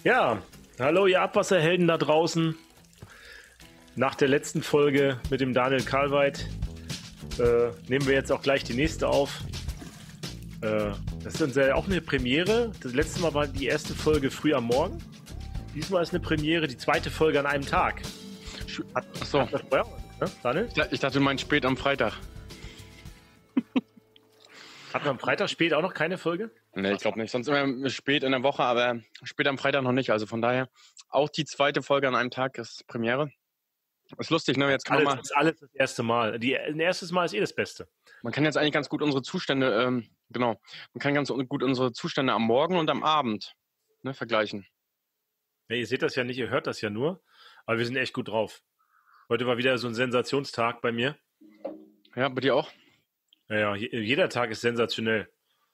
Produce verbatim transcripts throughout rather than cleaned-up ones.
Ja, hallo ihr Abwasserhelden da draußen. Nach der letzten Folge mit dem Daniel Karlweit äh, nehmen wir jetzt auch gleich die nächste auf. Äh, das ist uns ja auch eine Premiere. Das letzte Mal war die erste Folge früh am Morgen. Diesmal ist eine Premiere, die zweite Folge an einem Tag. Hat, Achso. Hat das vorher, ne, Daniel? Ich dachte, du meinst spät am Freitag. Hatten wir am Freitag spät auch noch keine Folge? Nee, ich glaube nicht. Sonst immer spät in der Woche, aber spät am Freitag noch nicht. Also von daher auch die zweite Folge an einem Tag ist Premiere. Ist lustig, ne? Jetzt kann alles, man mal, ist alles das erste Mal. Die, ein erstes Mal ist eh das Beste. Man kann jetzt eigentlich ganz gut unsere Zustände, ähm, genau, man kann ganz gut unsere Zustände am Morgen und am Abend ne, vergleichen. Ja, ihr seht das ja nicht, ihr hört das ja nur, aber wir sind echt gut drauf. Heute war wieder so ein Sensationstag bei mir. Ja, bei dir auch? Ja, ja, jeder Tag ist sensationell.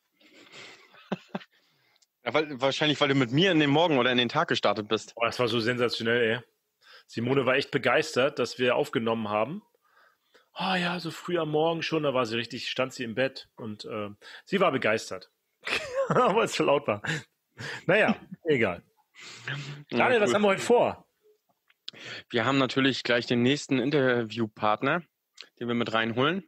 Ja, weil, wahrscheinlich, weil du mit mir in den Morgen oder in den Tag gestartet bist. Oh, das war so sensationell, ey. Simone war echt begeistert, dass wir aufgenommen haben. Ah oh, ja, so früh am Morgen schon, da war sie richtig, stand sie im Bett und äh, sie war begeistert. Aber es so laut war. Naja, egal. Daniel, ja, was haben wir heute vor? Wir haben natürlich gleich den nächsten Interviewpartner, den wir mit reinholen.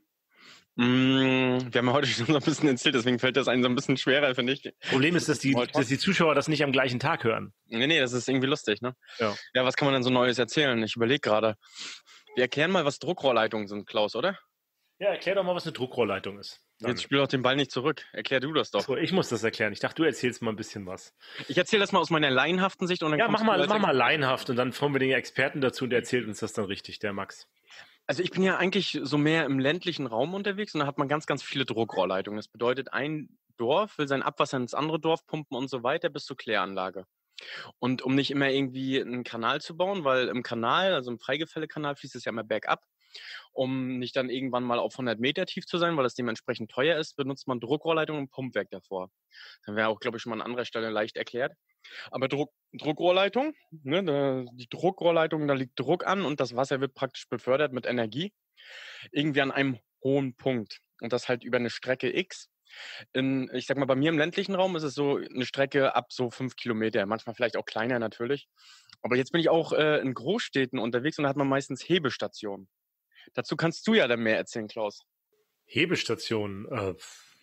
Mm, wir haben ja heute schon so ein bisschen erzählt, deswegen fällt das einem so ein bisschen schwerer, finde ich. Problem ist, dass die, dass die Zuschauer das nicht am gleichen Tag hören. Nee, nee, das ist irgendwie lustig, ne? Ja. Ja, was kann man denn so Neues erzählen? Ich überlege gerade. Wir erklären mal, was Druckrohrleitungen sind, Klaus, oder? Ja, erklär doch mal, was eine Druckrohrleitung ist. Dann. Jetzt spiel doch den Ball nicht zurück. Erklär du das doch. So, ich muss das erklären. Ich dachte, du erzählst mal ein bisschen was. Ich erzähle das mal aus meiner laienhaften Sicht. Und dann ja, mach mal, mach mal laienhaft und dann kommen wir den Experten dazu und der erzählt uns das dann richtig, der Max. Also ich bin ja eigentlich so mehr im ländlichen Raum unterwegs und da hat man ganz, ganz viele Druckrohrleitungen. Das bedeutet, ein Dorf will sein Abwasser ins andere Dorf pumpen und so weiter bis zur Kläranlage. Und um nicht immer irgendwie einen Kanal zu bauen, weil im Kanal, also im Freigefällekanal, fließt es ja immer bergab, um nicht dann irgendwann mal auf hundert Meter tief zu sein, weil das dementsprechend teuer ist, benutzt man Druckrohrleitung und Pumpwerk davor. Das wäre auch, glaube ich, schon mal an anderer Stelle leicht erklärt. Aber Druck, Druckrohrleitung, ne, da, die Druckrohrleitung, da liegt Druck an und das Wasser wird praktisch befördert mit Energie irgendwie an einem hohen Punkt. Und das halt über eine Strecke X. In, ich sag mal, bei mir im ländlichen Raum ist es so eine Strecke ab so fünf Kilometer, manchmal vielleicht auch kleiner natürlich. Aber jetzt bin ich auch äh, in Großstädten unterwegs und da hat man meistens Hebestationen. Dazu kannst du ja dann mehr erzählen, Klaus. Hebestationen. Äh,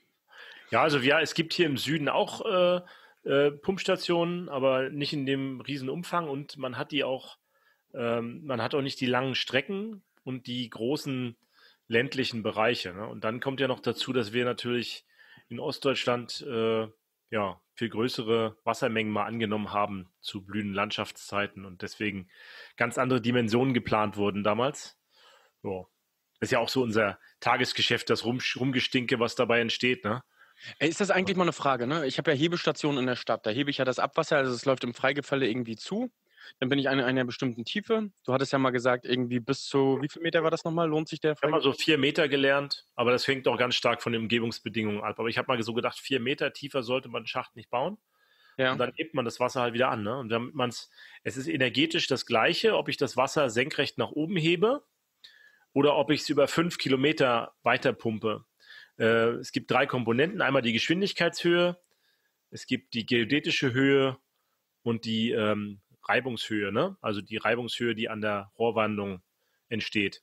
ja, also ja, es gibt hier im Süden auch äh, äh, Pumpstationen, aber nicht in dem riesen Umfang und man hat die auch, ähm, man hat auch nicht die langen Strecken und die großen ländlichen Bereiche. Ne? Und dann kommt ja noch dazu, dass wir natürlich in Ostdeutschland äh, ja viel größere Wassermengen mal angenommen haben zu blühenden Landschaftszeiten und deswegen ganz andere Dimensionen geplant wurden damals. Ja. Das ist ja auch so unser Tagesgeschäft, das Rum, Rumgestinke, was dabei entsteht, ne? Ey, ist das eigentlich mal eine Frage, ne? Ich habe ja Hebestationen in der Stadt, da hebe ich ja das Abwasser, also es läuft im Freigefälle irgendwie zu. Dann bin ich in einer bestimmten Tiefe. Du hattest ja mal gesagt, irgendwie bis zu, wie viel Meter war das nochmal? Lohnt sich der Freigefälle? Ich habe mal so vier Meter gelernt, aber das hängt auch ganz stark von den Umgebungsbedingungen ab. Aber ich habe mal so gedacht, vier Meter tiefer sollte man den Schacht nicht bauen. Ja. Und dann hebt man das Wasser halt wieder an, ne? Und damit man's, es ist energetisch das Gleiche, ob ich das Wasser senkrecht nach oben hebe oder ob ich es über fünf Kilometer weiter pumpe. Äh, es gibt drei Komponenten. Einmal die Geschwindigkeitshöhe, es gibt die geodätische Höhe und die ähm, Reibungshöhe, ne? Also die Reibungshöhe, die an der Rohrwandung entsteht.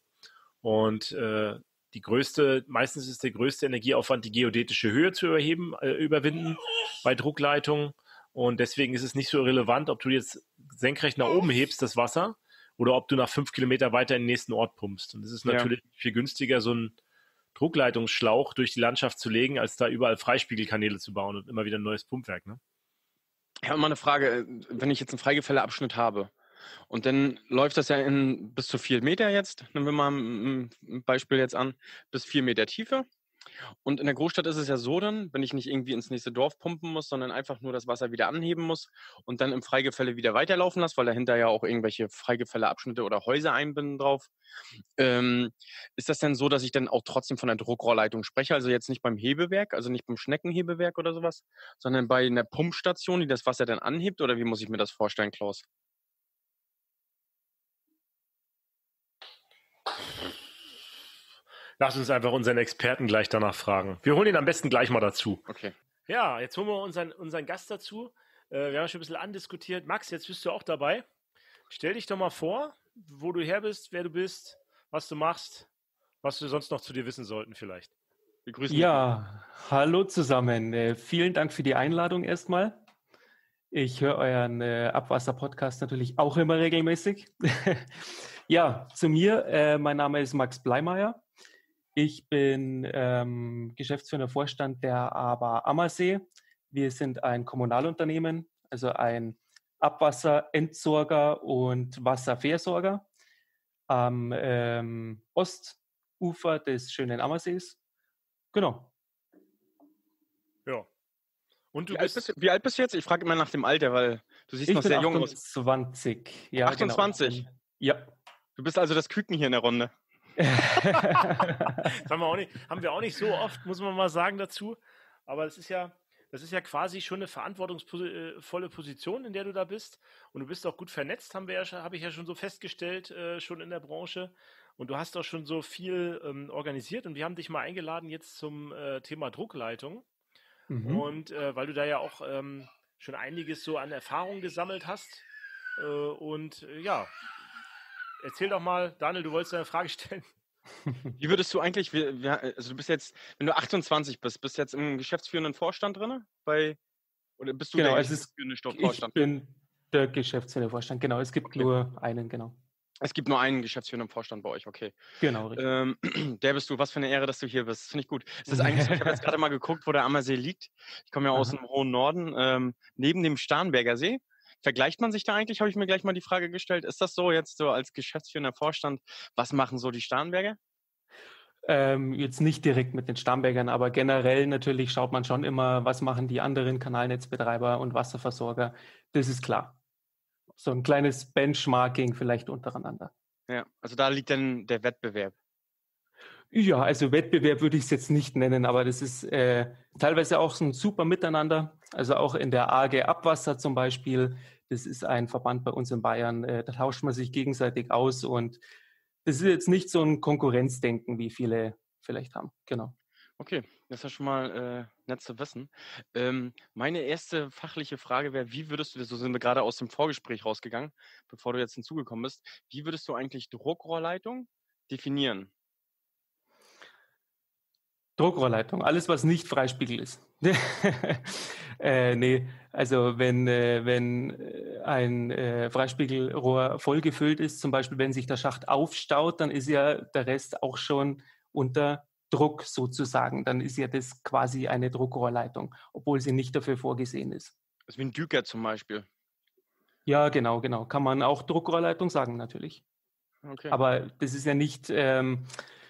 Und äh, die größte, meistens ist der größte Energieaufwand, die geodätische Höhe zu überheben, äh, überwinden bei Druckleitungen. Und deswegen ist es nicht so relevant, ob du jetzt senkrecht nach oben hebst, das Wasser, oder ob du nach fünf Kilometer weiter in den nächsten Ort pumpst. Und es ist natürlich ja. viel günstiger, so einen Druckleitungsschlauch durch die Landschaft zu legen, als da überall Freispiegelkanäle zu bauen und immer wieder ein neues Pumpwerk, ne? Ich habe mal eine Frage, wenn ich jetzt einen Freigefälleabschnitt habe und dann läuft das ja in bis zu vier Meter jetzt, nehmen wir mal ein Beispiel jetzt an, bis vier Meter Tiefe. Und in der Großstadt ist es ja so dann, wenn ich nicht irgendwie ins nächste Dorf pumpen muss, sondern einfach nur das Wasser wieder anheben muss und dann im Freigefälle wieder weiterlaufen lasse, weil dahinter ja auch irgendwelche Freigefälleabschnitte oder Häuser einbinden drauf. Ähm, ist das denn so, dass ich dann auch trotzdem von einer Druckrohrleitung spreche? Also jetzt nicht beim Hebewerk, also nicht beim Schneckenhebewerk oder sowas, sondern bei einer Pumpstation, die das Wasser dann anhebt? Oder wie muss ich mir das vorstellen, Klaus? Lass uns einfach unseren Experten gleich danach fragen. Wir holen ihn am besten gleich mal dazu. Okay. Ja, jetzt holen wir unseren, unseren Gast dazu. Äh, wir haben schon ein bisschen andiskutiert. Max, jetzt bist du auch dabei. Stell dich doch mal vor, wo du her bist, wer du bist, was du machst, was wir sonst noch zu dir wissen sollten vielleicht. Wir grüßen dich. Ja, hallo zusammen. Äh, vielen Dank für die Einladung erstmal. Ich höre euren äh, Abwasser-Podcast natürlich auch immer regelmäßig. Ja, zu mir. Äh, mein Name ist Max Bleimeyer. Ich bin ähm, geschäftsführender Vorstand der A B A Ammersee. Wir sind ein Kommunalunternehmen, also ein Abwasserentsorger und Wasserversorger am ähm, Ostufer des schönen Ammersees. Genau. Ja. Und du wie, bist, alt bist, wie alt bist du jetzt? Ich frage immer nach dem Alter, weil du siehst ich noch bin sehr jung aus. achtundzwanzig. Ja, achtundzwanzig? Genau. Ja. Du bist also das Küken hier in der Runde. das haben, wir auch nicht, haben wir auch nicht so oft, muss man mal sagen dazu. Aber es ist ja, das ist ja quasi schon eine verantwortungsvolle Position, in der du da bist. Und du bist auch gut vernetzt, haben wir ja, habe ich ja schon so festgestellt, äh, schon in der Branche. Und du hast auch schon so viel ähm, organisiert. Und wir haben dich mal eingeladen jetzt zum äh, Thema Druckleitung. Mhm. Und äh, weil du da ja auch ähm, schon einiges so an Erfahrung gesammelt hast. Äh, und äh, ja, erzähl doch mal, Daniel, du wolltest eine Frage stellen. Wie würdest du eigentlich, also du bist jetzt, wenn du achtundzwanzig bist, bist du jetzt im geschäftsführenden Vorstand drin? Bei, oder bist du genau, der es geschäftsführende ist, Vorstand? Ich bin der geschäftsführende Vorstand, genau. Es gibt okay. nur einen, genau. Es gibt nur einen geschäftsführenden Vorstand bei euch, okay. Genau, richtig. Ähm, der bist du, was für eine Ehre, dass du hier bist. Finde ich gut. Es ist eigentlich so, ich habe jetzt gerade mal geguckt, wo der Ammersee liegt. Ich komme ja aus Aha. dem hohen Norden, ähm, neben dem Starnberger See. Vergleicht man sich da eigentlich, habe ich mir gleich mal die Frage gestellt. Ist das so jetzt so als geschäftsführender Vorstand, was machen so die Starnberger? Ähm, jetzt nicht direkt mit den Starnbergern, aber generell natürlich schaut man schon immer, was machen die anderen Kanalnetzbetreiber und Wasserversorger. Das ist klar. So ein kleines Benchmarking vielleicht untereinander. Ja, also da liegt dann der Wettbewerb. Ja, also Wettbewerb würde ich es jetzt nicht nennen, aber das ist äh, teilweise auch so ein super Miteinander. Also auch in der A G Abwasser zum Beispiel, das ist ein Verband bei uns in Bayern, äh, da tauscht man sich gegenseitig aus und das ist jetzt nicht so ein Konkurrenzdenken, wie viele vielleicht haben. Genau. Okay, das ist ja schon mal äh, nett zu wissen. Ähm, meine erste fachliche Frage wäre, wie würdest du, so sind wir gerade aus dem Vorgespräch rausgegangen, bevor du jetzt hinzugekommen bist, wie würdest du eigentlich Druckrohrleitung definieren? Druckrohrleitung, alles, was nicht Freispiegel ist. äh, nee, also wenn, äh, wenn ein äh, Freispiegelrohr vollgefüllt ist, zum Beispiel wenn sich der Schacht aufstaut, dann ist ja der Rest auch schon unter Druck sozusagen. Dann ist ja das quasi eine Druckrohrleitung, obwohl sie nicht dafür vorgesehen ist. Das ist wie ein Düker zum Beispiel. Ja, genau, genau. Kann man auch Druckrohrleitung sagen, natürlich. Okay. Aber das ist ja nicht ähm,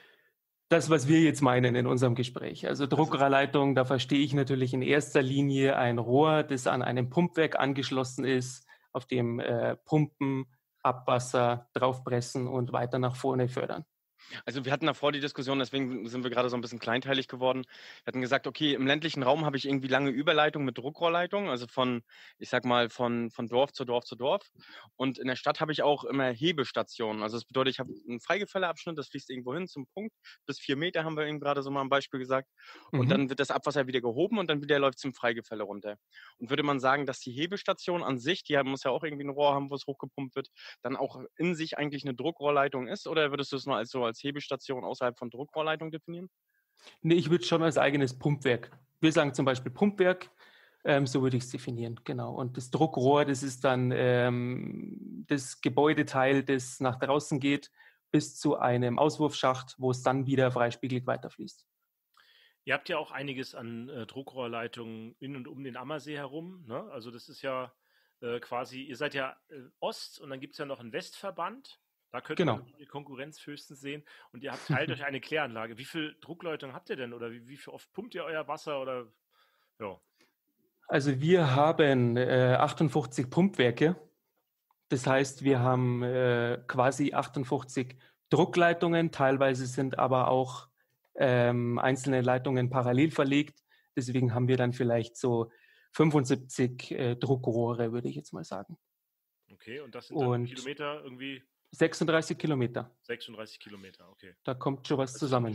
das, was wir jetzt meinen in unserem Gespräch. Also Druckrohrleitung, da verstehe ich natürlich in erster Linie ein Rohr, das an einem Pumpwerk angeschlossen ist, auf dem äh, Pumpen, Abwasser draufpressen und weiter nach vorne fördern. Also wir hatten davor die Diskussion, deswegen sind wir gerade so ein bisschen kleinteilig geworden. Wir hatten gesagt, okay, im ländlichen Raum habe ich irgendwie lange Überleitung mit Druckrohrleitung, also von, ich sag mal, von, von Dorf zu Dorf zu Dorf. Und in der Stadt habe ich auch immer Hebestationen. Also das bedeutet, ich habe einen Freigefälleabschnitt, das fließt irgendwo hin zum Punkt. Bis vier Meter haben wir eben gerade so mal ein Beispiel gesagt. Und mhm. dann wird das Abwasser wieder gehoben und dann wieder läuft es zum Freigefälle runter. Und würde man sagen, dass die Hebestation an sich, die muss ja auch irgendwie ein Rohr haben, wo es hochgepumpt wird, dann auch in sich eigentlich eine Druckrohrleitung ist? Oder würdest du es nur als so als Hebestation außerhalb von Druckrohrleitung definieren? Nee, ich würde es schon als eigenes Pumpwerk. Wir sagen zum Beispiel Pumpwerk, ähm, so würde ich es definieren, genau. Und das Druckrohr, das ist dann ähm, das Gebäudeteil, das nach draußen geht, bis zu einem Auswurfschacht, wo es dann wieder freispiegelig weiterfließt. Ihr habt ja auch einiges an äh, Druckrohrleitungen in und um den Ammersee herum, ne? Also das ist ja äh, quasi, ihr seid ja äh, Ost und dann gibt es ja noch einen Westverband. Da könnt genau. man die Konkurrenz höchstens sehen. Und ihr habt teilt euch eine Kläranlage. Wie viel Druckleitung habt ihr denn? Oder wie, wie viel oft pumpt ihr euer Wasser? Oder ja. Also wir haben äh, achtundfünfzig Pumpwerke. Das heißt, wir haben äh, quasi achtundfünfzig Druckleitungen. Teilweise sind aber auch ähm, einzelne Leitungen parallel verlegt. Deswegen haben wir dann vielleicht so fünfundsiebzig äh, Druckrohre, würde ich jetzt mal sagen. Okay, und das sind dann und Kilometer irgendwie? sechsunddreißig Kilometer. sechsunddreißig Kilometer, okay. Da kommt schon was das zusammen. Ist,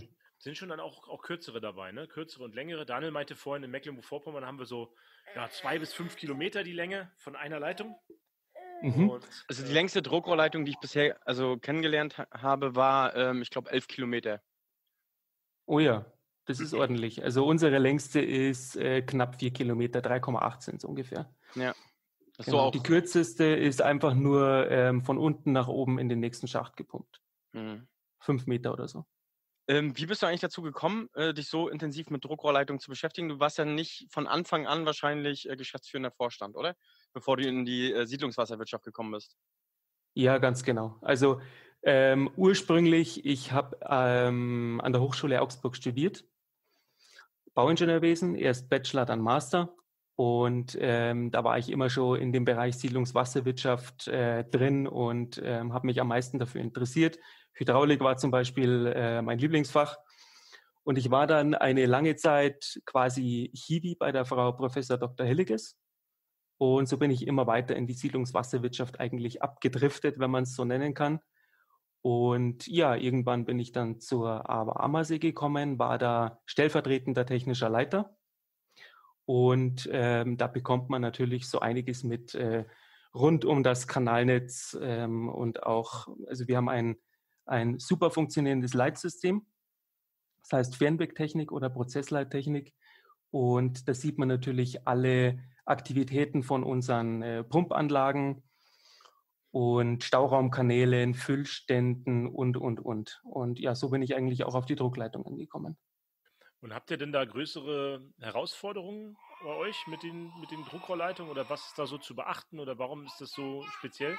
Sind schon dann auch, auch kürzere dabei, ne? Kürzere und längere. Daniel meinte vorhin, in Mecklenburg-Vorpommern haben wir so ja, zwei bis fünf Kilometer die Länge von einer Leitung. Mhm. Und, also die äh, längste Druckrohrleitung, die ich bisher also kennengelernt ha- habe, war, ähm, ich glaube, elf Kilometer. Oh ja, das ist ordentlich. Also unsere längste ist äh, knapp vier Kilometer, drei Komma acht sind es ungefähr. Ja. Das genau. So auch die kürzeste ist einfach nur ähm, von unten nach oben in den nächsten Schacht gepumpt. Mhm. Fünf Meter oder so. Ähm, wie bist du eigentlich dazu gekommen, äh, dich so intensiv mit Druckrohrleitungen zu beschäftigen? Du warst ja nicht von Anfang an wahrscheinlich äh, geschäftsführender Vorstand, oder? Bevor du in die äh, Siedlungswasserwirtschaft gekommen bist. Ja, ganz genau. Also ähm, ursprünglich, ich habe ähm, an der Hochschule Augsburg studiert, Bauingenieurwesen, erst Bachelor, dann Master. Und ähm, da war ich immer schon in dem Bereich Siedlungswasserwirtschaft äh, drin und ähm, habe mich am meisten dafür interessiert. Hydraulik war zum Beispiel äh, mein Lieblingsfach. Und ich war dann eine lange Zeit quasi Hiwi bei der Frau Professor Doktor Hilliges. Und so bin ich immer weiter in die Siedlungswasserwirtschaft eigentlich abgedriftet, wenn man es so nennen kann. Und ja, irgendwann bin ich dann zur A W A Ammersee gekommen, war da stellvertretender technischer Leiter. Und ähm, da bekommt man natürlich so einiges mit äh, rund um das Kanalnetz ähm, und auch, also wir haben ein, ein super funktionierendes Leitsystem, das heißt Fernwirktechnik oder Prozessleittechnik. Und da sieht man natürlich alle Aktivitäten von unseren äh, Pumpanlagen und Stauraumkanälen, Füllständen und, und, und. Und ja, so bin ich eigentlich auch auf die Druckleitung angekommen. Und habt ihr denn da größere Herausforderungen bei euch mit den, mit den Druckrohrleitungen oder was ist da so zu beachten oder warum ist das so speziell?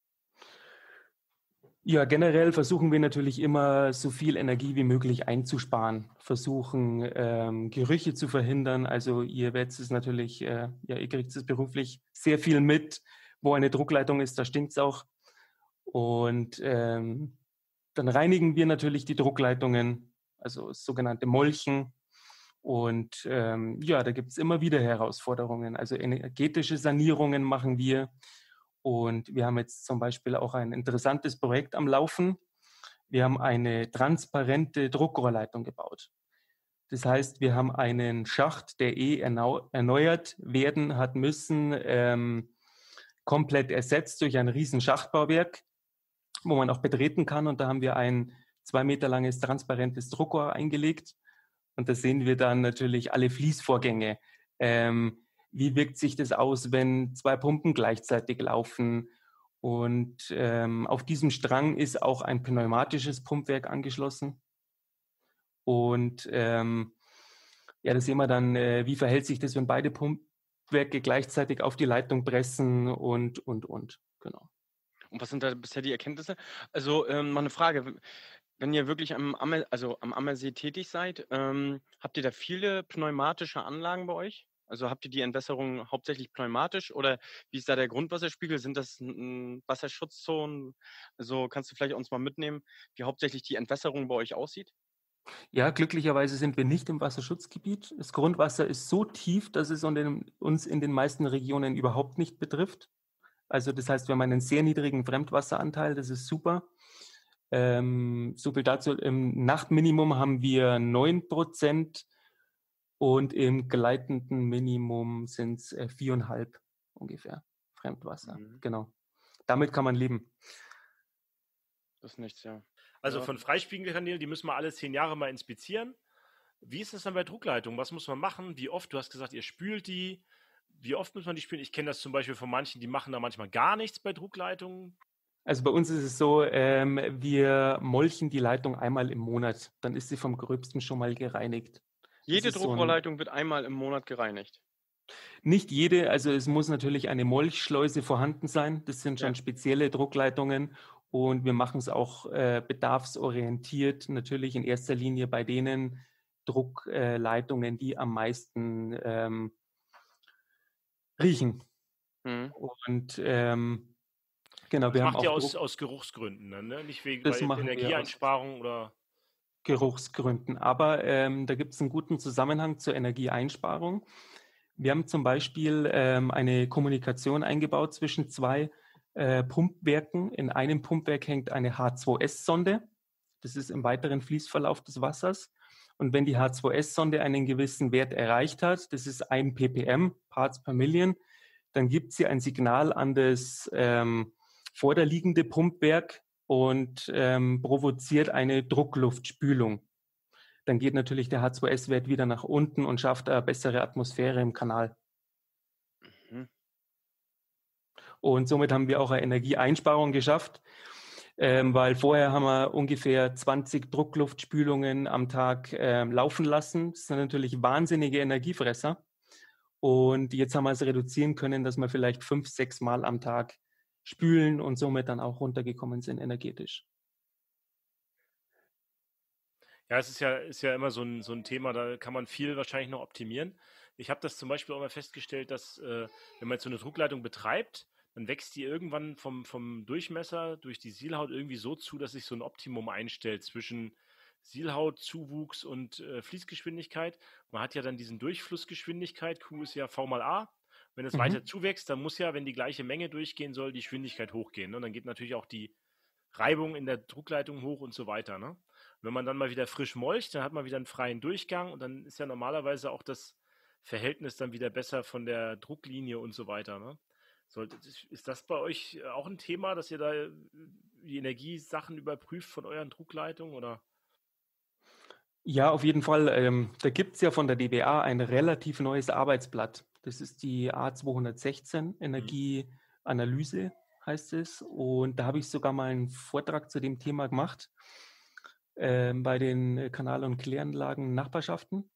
Ja, generell versuchen wir natürlich immer so viel Energie wie möglich einzusparen, versuchen ähm, Gerüche zu verhindern. Also ihr werdet es natürlich, äh, ja, ihr kriegt es beruflich sehr viel mit, wo eine Druckleitung ist, da stinkt es auch. Und ähm, dann reinigen wir natürlich die Druckleitungen, also das sogenannte Molchen. Und ähm, ja, da gibt es immer wieder Herausforderungen. Also energetische Sanierungen machen wir. Und wir haben jetzt zum Beispiel auch ein interessantes Projekt am Laufen. Wir haben eine transparente Druckrohrleitung gebaut. Das heißt, wir haben einen Schacht, der eh erneuert werden hat müssen, ähm, komplett ersetzt durch ein riesen Schachtbauwerk, wo man auch betreten kann. Und da haben wir ein zwei Meter langes transparentes Druckrohr eingelegt. Und da sehen wir dann natürlich alle Fließvorgänge. Ähm, wie wirkt sich das aus, wenn zwei Pumpen gleichzeitig laufen? Und ähm, auf diesem Strang ist auch ein pneumatisches Pumpwerk angeschlossen. Und ähm, ja, da sehen wir dann, äh, wie verhält sich das, wenn beide Pumpwerke gleichzeitig auf die Leitung pressen und, und, und. Genau. Und was sind da bisher die Erkenntnisse? Also ähm, mal eine Frage. Wenn ihr wirklich am, Ammer, also am Ammersee tätig seid, ähm, habt ihr da viele pneumatische Anlagen bei euch? Also habt ihr die Entwässerung hauptsächlich pneumatisch oder wie ist da der Grundwasserspiegel? Sind das n, Wasserschutzzonen? Also kannst du vielleicht uns mal mitnehmen, wie hauptsächlich die Entwässerung bei euch aussieht? Ja, glücklicherweise sind wir nicht im Wasserschutzgebiet. Das Grundwasser ist so tief, dass es uns in den meisten Regionen überhaupt nicht betrifft. Also das heißt, wir haben einen sehr niedrigen Fremdwasseranteil, das ist super. Ähm, so viel dazu. Im Nachtminimum haben wir neun Prozent und im gleitenden Minimum sind es äh, vier Komma fünf ungefähr Fremdwasser. Mhm. Genau. Damit kann man leben. Das ist nichts, ja. Also ja. von Freispiegelkanälen, die müssen wir alle zehn Jahre mal inspizieren. Wie ist das dann bei Druckleitungen? Was muss man machen? Wie oft? Du hast gesagt, ihr spült die. Wie oft muss man die spülen? Ich kenne das zum Beispiel von manchen, die machen da manchmal gar nichts bei Druckleitungen. Also bei uns ist es so, ähm, wir molchen die Leitung einmal im Monat. Dann ist sie vom Gröbsten schon mal gereinigt. Jede Druckrohrleitung so wird einmal im Monat gereinigt? Nicht jede. Also es muss natürlich eine Molchschleuse vorhanden sein. Das sind schon ja. spezielle Druckleitungen. Und wir machen es auch äh, bedarfsorientiert. Natürlich in erster Linie bei denen Druckleitungen, äh, die am meisten ähm, riechen. Mhm. Und ähm, Genau, das wir macht haben ihr aus, aus Geruchsgründen, ne? Nicht wegen Energieeinsparung oder Geruchsgründen. Aber ähm, da gibt es einen guten Zusammenhang zur Energieeinsparung. Wir haben zum Beispiel ähm, eine Kommunikation eingebaut zwischen zwei äh, Pumpwerken. In einem Pumpwerk hängt eine H zwei S-Sonde. Das ist im weiteren Fließverlauf des Wassers. Und wenn die H zwei S-Sonde einen gewissen Wert erreicht hat, das ist ein ppm, Parts per Million, dann gibt sie ein Signal an das ähm, vorderliegende Pumpwerk und ähm, provoziert eine Druckluftspülung. Dann geht natürlich der H zwei S-Wert wieder nach unten und schafft eine bessere Atmosphäre im Kanal. Mhm. Und somit haben wir auch eine Energieeinsparung geschafft, ähm, weil vorher haben wir ungefähr zwanzig Druckluftspülungen am Tag ähm, laufen lassen. Das sind natürlich wahnsinnige Energiefresser. Und jetzt haben wir es reduzieren können, dass wir vielleicht fünf, sechs Mal am Tag spülen und somit dann auch runtergekommen sind energetisch. Ja, es ist ja, ist ja immer so ein, so ein Thema, da kann man viel wahrscheinlich noch optimieren. Ich habe das zum Beispiel auch mal festgestellt, dass äh, wenn man jetzt so eine Druckleitung betreibt, dann wächst die irgendwann vom, vom Durchmesser durch die Sielhaut irgendwie so zu, dass sich so ein Optimum einstellt zwischen Sielhautzuwuchs und äh, Fließgeschwindigkeit. Man hat ja dann diesen Durchflussgeschwindigkeit, Q ist ja V mal A. Wenn es mhm. weiter zuwächst, dann muss ja, wenn die gleiche Menge durchgehen soll, die Geschwindigkeit hochgehen. Ne? Und dann geht natürlich auch die Reibung in der Druckleitung hoch und so weiter. Ne? Und wenn man dann mal wieder frisch molcht, dann hat man wieder einen freien Durchgang und dann ist ja normalerweise auch das Verhältnis dann wieder besser von der Drucklinie und so weiter. Ne? Sollte, ist das bei euch auch ein Thema, dass ihr da die Energiesachen überprüft von euren Druckleitungen, oder? Ja, auf jeden Fall. Ähm, da gibt es ja von der D B A ein relativ neues Arbeitsblatt. Das ist die A zweihundertsechzehn, Energieanalyse heißt es. Und da habe ich sogar mal einen Vortrag zu dem Thema gemacht äh, bei den Kanal- und Kläranlagen Nachbarschaften.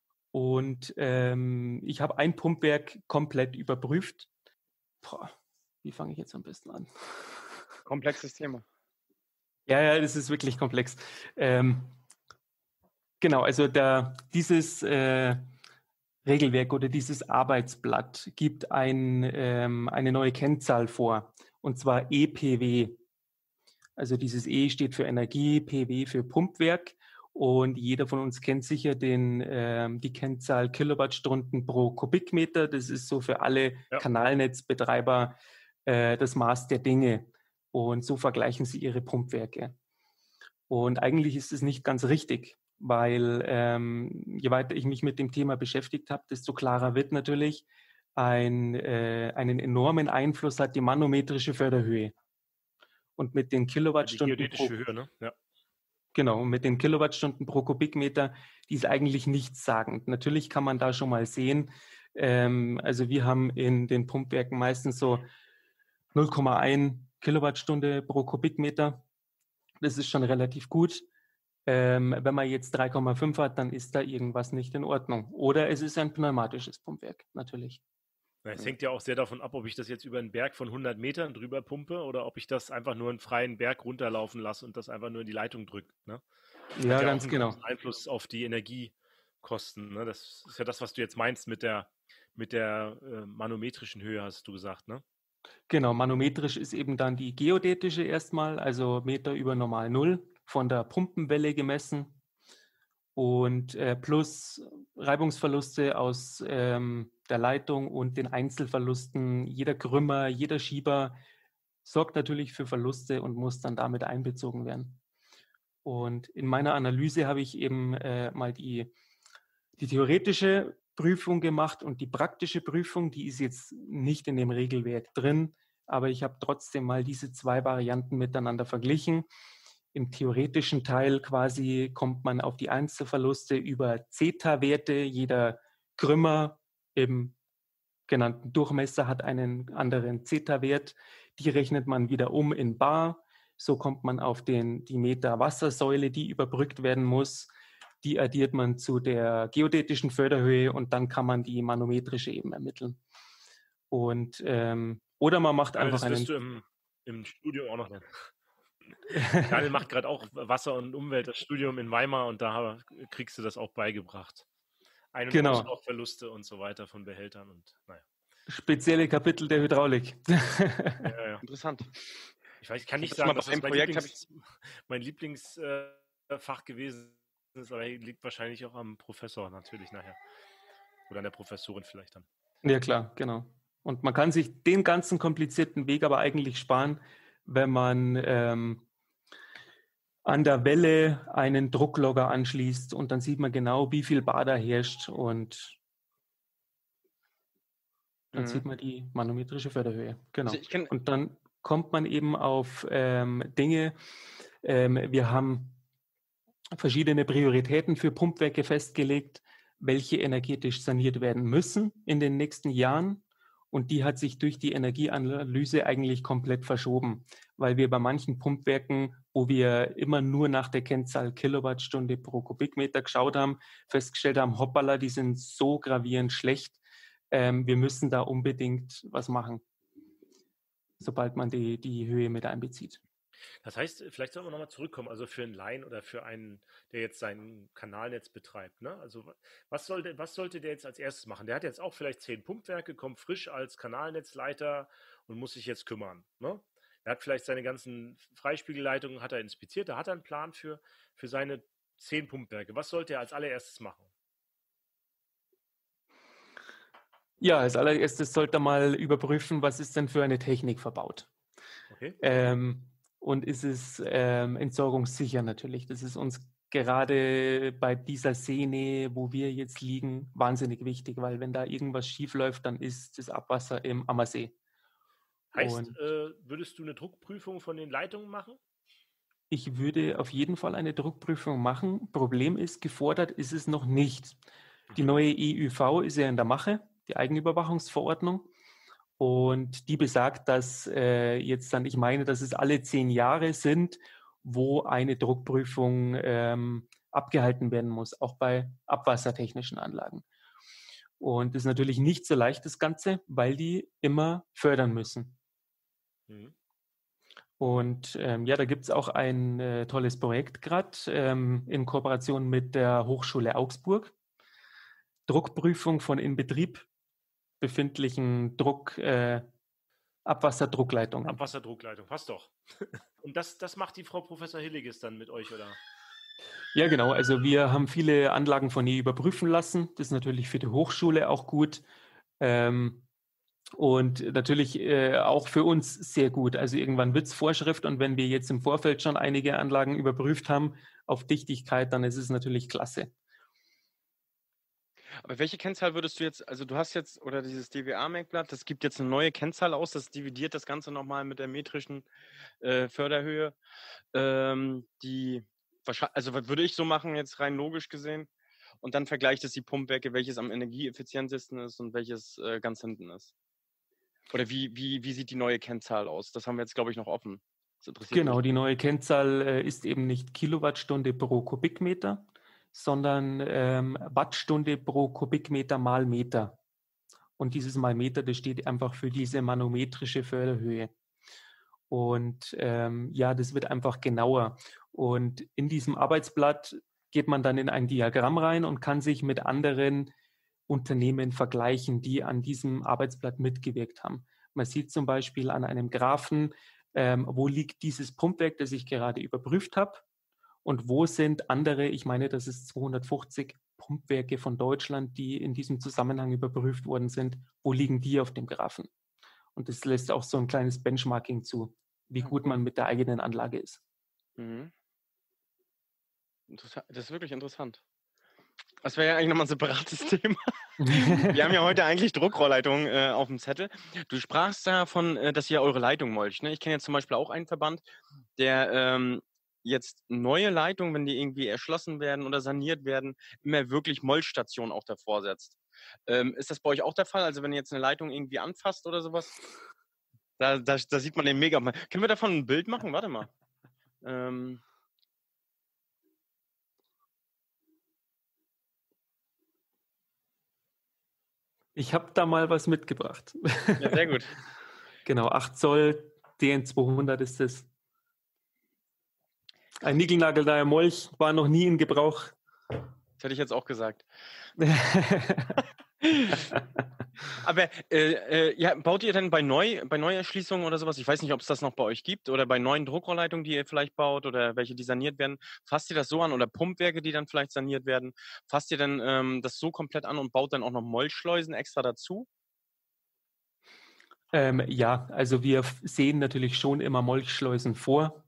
Und ähm, ich habe ein Pumpwerk komplett überprüft. Boah, wie fange ich jetzt am besten an? Komplexes Thema. Ja, ja, das ist wirklich komplex. Ähm, genau, also da, dieses äh, Regelwerk oder dieses Arbeitsblatt gibt ein, ähm, eine neue Kennzahl vor, und zwar E P W. Also dieses E steht für Energie, P W für Pumpwerk. Und jeder von uns kennt sicher den, ähm, die Kennzahl Kilowattstunden pro Kubikmeter. Das ist so für alle ja. Kanalnetzbetreiber äh, das Maß der Dinge. Und so vergleichen sie ihre Pumpwerke. Und eigentlich ist es nicht ganz richtig, weil ähm, je weiter ich mich mit dem Thema beschäftigt habe, desto klarer wird natürlich, ein, äh, einen enormen Einfluss hat die manometrische Förderhöhe. Und mit den Kilowattstunden die geodätische Höhe, ne? Ja. Genau, mit den Kilowattstunden pro Kubikmeter, die ist eigentlich nichtssagend. Natürlich kann man da schon mal sehen, ähm, also wir haben in den Pumpwerken meistens so null Komma eins Kilowattstunde pro Kubikmeter. Das ist schon relativ gut. Ähm, wenn man jetzt drei Komma fünf hat, dann ist da irgendwas nicht in Ordnung. Oder es ist ein pneumatisches Pumpwerk, natürlich. Es hängt ja auch sehr davon ab, ob ich das jetzt über einen Berg von hundert Metern drüber pumpe oder ob ich das einfach nur einen freien Berg runterlaufen lasse und das einfach nur in die Leitung drückt. Ne? Ja, hat ja ganz auch einen genau. großen Einfluss auf die Energiekosten. Ne? Das ist ja das, was du jetzt meinst mit der, mit der äh, manometrischen Höhe, hast du gesagt, ne? Genau, manometrisch ist eben dann die geodätische erstmal, also Meter über normal Null, von der Pumpenwelle gemessen. Und äh, plus Reibungsverluste aus ähm, der Leitung und den Einzelverlusten. Jeder Krümmer, jeder Schieber sorgt natürlich für Verluste und muss dann damit einbezogen werden. Und in meiner Analyse habe ich eben äh, mal die, die theoretische Prüfung gemacht und die praktische Prüfung, die ist jetzt nicht in dem Regelwerk drin, aber ich habe trotzdem mal diese zwei Varianten miteinander verglichen. Im theoretischen Teil quasi kommt man auf die Einzelverluste über Zeta-Werte. Jeder Krümmer im genannten Durchmesser hat einen anderen Zeta-Wert. Die rechnet man wieder um in Bar. So kommt man auf den, die Meter Wassersäule, die überbrückt werden muss. Die addiert man zu der geodätischen Förderhöhe und dann kann man die manometrische eben ermitteln. Und, ähm, oder man macht Aber einfach das einen... wirst du im, im Studio auch noch lernen. Daniel macht gerade auch Wasser und Umwelt, das Studium in Weimar, und da kriegst du das auch beigebracht. Ein- und genau. Auslaufverluste und so weiter von Behältern und naja. Spezielle Kapitel der Hydraulik. Ja, ja. Interessant. Ich weiß, ich kann nicht das sagen, dass das das mein, Projekt Lieblings, mein Lieblingsfach äh, gewesen ist, aber liegt wahrscheinlich auch am Professor natürlich nachher. Oder an der Professorin vielleicht dann. Ja klar, genau. Und man kann sich den ganzen komplizierten Weg aber eigentlich sparen, wenn man ähm, an der Welle einen Drucklogger anschließt und dann sieht man genau, wie viel Bar da herrscht und dann mhm. sieht man die manometrische Förderhöhe. Genau. Also ich kenn... Und dann kommt man eben auf ähm, Dinge. Ähm, wir haben verschiedene Prioritäten für Pumpwerke festgelegt, welche energetisch saniert werden müssen in den nächsten Jahren. Und die hat sich durch die Energieanalyse eigentlich komplett verschoben, weil wir bei manchen Pumpwerken, wo wir immer nur nach der Kennzahl Kilowattstunde pro Kubikmeter geschaut haben, festgestellt haben, hoppala, die sind so gravierend schlecht, ähm, wir müssen da unbedingt was machen, sobald man die, die Höhe mit einbezieht. Das heißt, vielleicht sollen wir nochmal zurückkommen, also für einen Laien oder für einen, der jetzt sein Kanalnetz betreibt, ne? Also was sollte, was sollte der jetzt als erstes machen? Der hat jetzt auch vielleicht zehn Pumpwerke, kommt frisch als Kanalnetzleiter und muss sich jetzt kümmern, ne? Er hat vielleicht seine ganzen Freispiegelleitungen, hat er inspiziert, da hat er einen Plan für, für seine zehn Pumpwerke. Was sollte er als allererstes machen? Ja, als allererstes sollte er mal überprüfen, was ist denn für eine Technik verbaut. Okay. Ähm, Und ist es ähm, entsorgungssicher natürlich. Das ist uns gerade bei dieser Szene, wo wir jetzt liegen, wahnsinnig wichtig, weil wenn da irgendwas schief läuft, dann ist das Abwasser im Ammersee. Heißt, Und äh, würdest du eine Druckprüfung von den Leitungen machen? Ich würde auf jeden Fall eine Druckprüfung machen. Problem ist, gefordert ist es noch nicht. Die neue E Ü V ist ja in der Mache, die Eigenüberwachungsverordnung. Und die besagt, dass äh, jetzt dann, ich meine, dass es alle zehn Jahre sind, wo eine Druckprüfung ähm, abgehalten werden muss, auch bei abwassertechnischen Anlagen. Und das ist natürlich nicht so leicht, das Ganze, weil die immer fördern müssen. Mhm. Und ähm, ja, da gibt es auch ein äh, tolles Projekt gerade ähm, in Kooperation mit der Hochschule Augsburg. Druckprüfung von in Betrieb befindlichen Druck, äh, Abwasserdruckleitungen. Abwasserdruckleitung, passt doch. Und das, das macht die Frau Professor Hilliges dann mit euch, oder? Ja, genau. Also wir haben viele Anlagen von ihr überprüfen lassen. Das ist natürlich für die Hochschule auch gut. Ähm, und natürlich äh, auch für uns sehr gut. Also irgendwann wird es Vorschrift und wenn wir jetzt im Vorfeld schon einige Anlagen überprüft haben auf Dichtigkeit, dann ist es natürlich klasse. Aber welche Kennzahl würdest du jetzt, also du hast jetzt, oder dieses D W A-Merkblatt, das gibt jetzt eine neue Kennzahl aus, das dividiert das Ganze nochmal mit der metrischen äh, Förderhöhe. Ähm, die, also was würde ich so machen, jetzt rein logisch gesehen, und dann vergleicht es die Pumpwerke, welches am energieeffizientesten ist und welches äh, ganz hinten ist. Oder wie, wie, wie sieht die neue Kennzahl aus? Das haben wir jetzt, glaube ich, noch offen. Genau, mich. Die neue Kennzahl äh, ist eben nicht Kilowattstunde pro Kubikmeter, sondern ähm, Wattstunde pro Kubikmeter mal Meter. Und dieses mal Meter, das steht einfach für diese manometrische Förderhöhe. Und ähm, ja, das wird einfach genauer. Und in diesem Arbeitsblatt geht man dann in ein Diagramm rein und kann sich mit anderen Unternehmen vergleichen, die an diesem Arbeitsblatt mitgewirkt haben. Man sieht zum Beispiel an einem Graphen, ähm, wo liegt dieses Pumpwerk, das ich gerade überprüft habe. Und wo sind andere, ich meine, das ist zweihundertfünfzig Pumpwerke von Deutschland, die in diesem Zusammenhang überprüft worden sind, wo liegen die auf dem Graphen? Und das lässt auch so ein kleines Benchmarking zu, wie gut man mit der eigenen Anlage ist. Mhm. Das ist wirklich interessant. Das wäre ja eigentlich nochmal ein separates Thema. Wir haben ja heute eigentlich Druckrohrleitungen äh, auf dem Zettel. Du sprachst davon, äh, dass ihr eure Leitung molcht. Ne? Ich kenne jetzt zum Beispiel auch einen Verband, der ähm, jetzt neue Leitungen, wenn die irgendwie erschlossen werden oder saniert werden, immer wirklich Molchstationen auch davor setzt. Ähm, ist das bei euch auch der Fall? Also wenn ihr jetzt eine Leitung irgendwie anfasst oder sowas, da, da, da sieht man den mega. Können wir davon ein Bild machen? Warte mal. Ähm Ich habe da mal was mitgebracht. Ja, sehr gut. Genau, acht Zoll D N zweihundert ist es. Ein Nickelnagelneuer Molch war noch nie in Gebrauch. Das hätte ich jetzt auch gesagt. Aber äh, äh, ja, baut ihr denn bei, Neu, bei Neuerschließungen oder sowas, ich weiß nicht, ob es das noch bei euch gibt, oder bei neuen Druckrohrleitungen, die ihr vielleicht baut oder welche, die saniert werden, fasst ihr das so an oder Pumpwerke, die dann vielleicht saniert werden, fasst ihr denn ähm, das so komplett an und baut dann auch noch Molchschleusen extra dazu? Ähm, ja, also wir sehen natürlich schon immer Molchschleusen vor.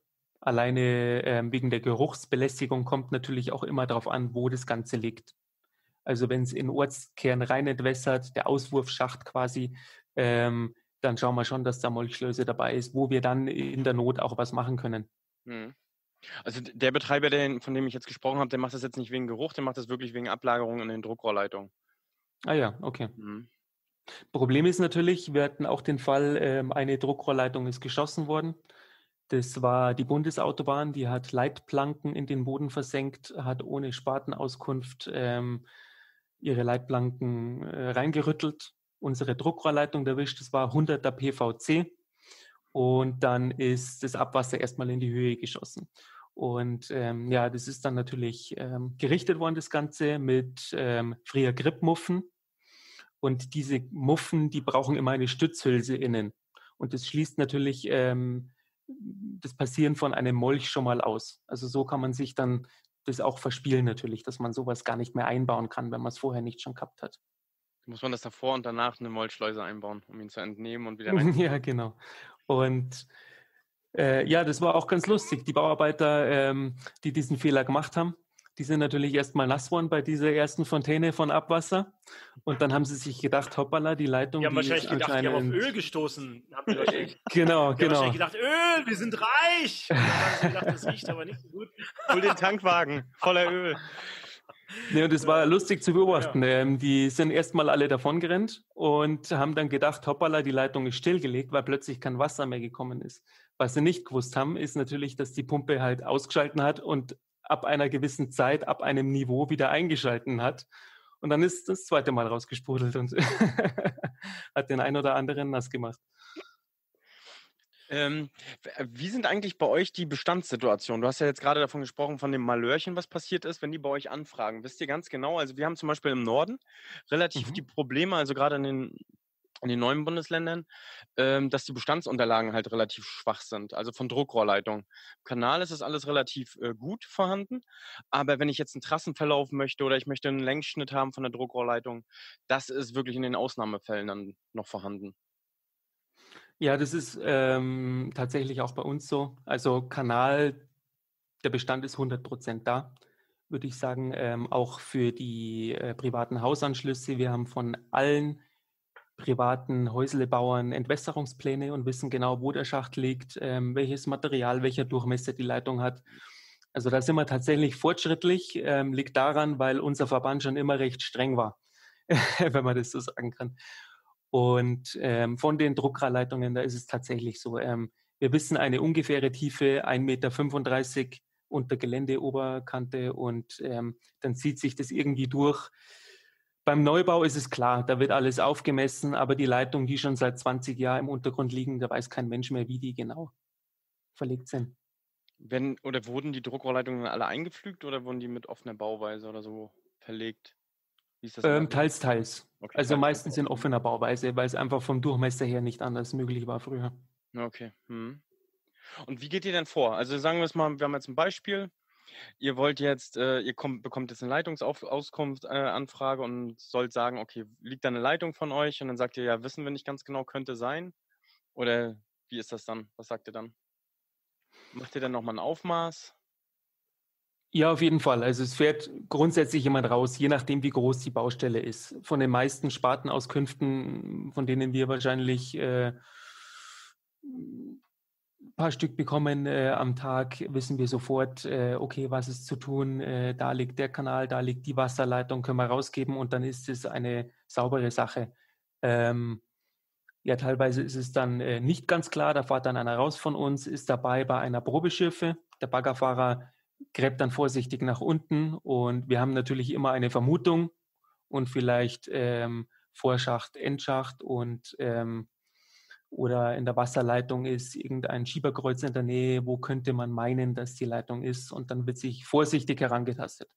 Alleine ähm, wegen der Geruchsbelästigung kommt natürlich auch immer darauf an, wo das Ganze liegt. Also wenn es in Ortskern rein entwässert, der Auswurfschacht quasi, ähm, dann schauen wir schon, dass da Molchschleuse dabei ist, wo wir dann in der Not auch was machen können. Mhm. Also der Betreiber, der, von dem ich jetzt gesprochen habe, der macht das jetzt nicht wegen Geruch, der macht das wirklich wegen Ablagerung in den Druckrohrleitungen. Ah ja, okay. Mhm. Problem ist natürlich, wir hatten auch den Fall, ähm, eine Druckrohrleitung ist geschossen worden. Das war die Bundesautobahn, die hat Leitplanken in den Boden versenkt, hat ohne Spartenauskunft ähm, ihre Leitplanken äh, reingerüttelt, unsere Druckrohrleitung erwischt, das war hunderter P V C und dann ist das Abwasser erstmal in die Höhe geschossen. Und ähm, ja, das ist dann natürlich ähm, gerichtet worden, das Ganze mit ähm, Friergrip-Muffen. Und diese Muffen, die brauchen immer eine Stützhülse innen. Und das schließt natürlich ähm, das Passieren von einem Molch schon mal aus. Also so kann man sich dann das auch verspielen natürlich, dass man sowas gar nicht mehr einbauen kann, wenn man es vorher nicht schon gehabt hat. Muss man das davor und danach eine Molchschleuse einbauen, um ihn zu entnehmen und wieder rein? Ja, genau. Und äh, ja, das war auch ganz lustig. Die Bauarbeiter, ähm, die diesen Fehler gemacht haben, die sind natürlich erstmal nass worden bei dieser ersten Fontäne von Abwasser. Und dann haben sie sich gedacht, hoppala, die Leitung, die haben die wahrscheinlich gedacht, die haben auf Öl gestoßen. Haben die wahrscheinlich, genau, die genau. haben wahrscheinlich gedacht, Öl, wir sind reich. Und dann haben sie gedacht, das riecht aber nicht so gut. Hol den Tankwagen voller Öl. Nee, und es war lustig zu beobachten. Ja. Ähm, die sind erstmal alle davon gerannt und haben dann gedacht, hoppala, die Leitung ist stillgelegt, weil plötzlich kein Wasser mehr gekommen ist. Was sie nicht gewusst haben, ist natürlich, dass die Pumpe halt ausgeschalten hat und ab einer gewissen Zeit, ab einem Niveau wieder eingeschalten hat. Und dann ist das zweite Mal rausgesprudelt und hat den einen oder anderen nass gemacht. Ähm, wie sind eigentlich bei euch die Bestandssituationen? Du hast ja jetzt gerade davon gesprochen, von dem Malörchen, was passiert ist, wenn die bei euch anfragen. Wisst ihr ganz genau? Also wir haben zum Beispiel im Norden relativ mhm. die Probleme, also gerade in den, in den neuen Bundesländern, ähm, dass die Bestandsunterlagen halt relativ schwach sind, also von Druckrohrleitungen. Im Kanal ist es alles relativ äh, gut vorhanden, aber wenn ich jetzt einen Trassenverlauf möchte oder ich möchte einen Längsschnitt haben von der Druckrohrleitung, das ist wirklich in den Ausnahmefällen dann noch vorhanden. Ja, das ist ähm, tatsächlich auch bei uns so. Also Kanal, der Bestand ist hundert Prozent da, würde ich sagen. Ähm, auch für die äh, privaten Hausanschlüsse. Wir haben von allen privaten Häuslebauern Entwässerungspläne und wissen genau, wo der Schacht liegt, ähm, welches Material, welcher Durchmesser die Leitung hat. Also da sind wir tatsächlich fortschrittlich. Ähm, liegt daran, weil unser Verband schon immer recht streng war, wenn man das so sagen kann. Und ähm, von den Druckrohrleitungen, da ist es tatsächlich so, ähm, wir wissen eine ungefähre Tiefe, ein Meter fünfunddreißig unter Geländeoberkante und ähm, dann zieht sich das irgendwie durch. Beim Neubau ist es klar, da wird alles aufgemessen, aber die Leitungen, die schon seit zwanzig Jahren im Untergrund liegen, da weiß kein Mensch mehr, wie die genau verlegt sind. Wenn, oder wurden die Druckrohrleitungen alle eingepflügt oder wurden die mit offener Bauweise oder so verlegt? Wie ist das ähm, teils, teils. Okay, also teils meistens in offener Bauweise, weil es einfach vom Durchmesser her nicht anders möglich war früher. Okay. Hm. Und wie geht ihr denn vor? Also sagen wir es mal, wir haben jetzt ein Beispiel. Ihr wollt jetzt, äh, ihr kommt, bekommt jetzt eine Leitungsauskunft-Anfrage äh, und sollt sagen, okay, liegt da eine Leitung von euch? Und dann sagt ihr, ja, wissen wir nicht ganz genau, könnte sein. Oder wie ist das dann? Was sagt ihr dann? Macht ihr dann nochmal ein Aufmaß? Ja, auf jeden Fall. Also es fährt grundsätzlich jemand raus, je nachdem, wie groß die Baustelle ist. Von den meisten Spartenauskünften, von denen wir wahrscheinlich äh, ein paar Stück bekommen äh, am Tag, wissen wir sofort, äh, okay, was ist zu tun, äh, da liegt der Kanal, da liegt die Wasserleitung, können wir rausgeben und dann ist es eine saubere Sache. Ähm, ja, teilweise ist es dann äh, nicht ganz klar, da fährt dann einer raus von uns, ist dabei bei einer Probeschürfe. Der Baggerfahrer gräbt dann vorsichtig nach unten und wir haben natürlich immer eine Vermutung und vielleicht ähm, Vorschacht, Endschacht und ähm, oder in der Wasserleitung ist irgendein Schieberkreuz in der Nähe, wo könnte man meinen, dass die Leitung ist und dann wird sich vorsichtig herangetastet.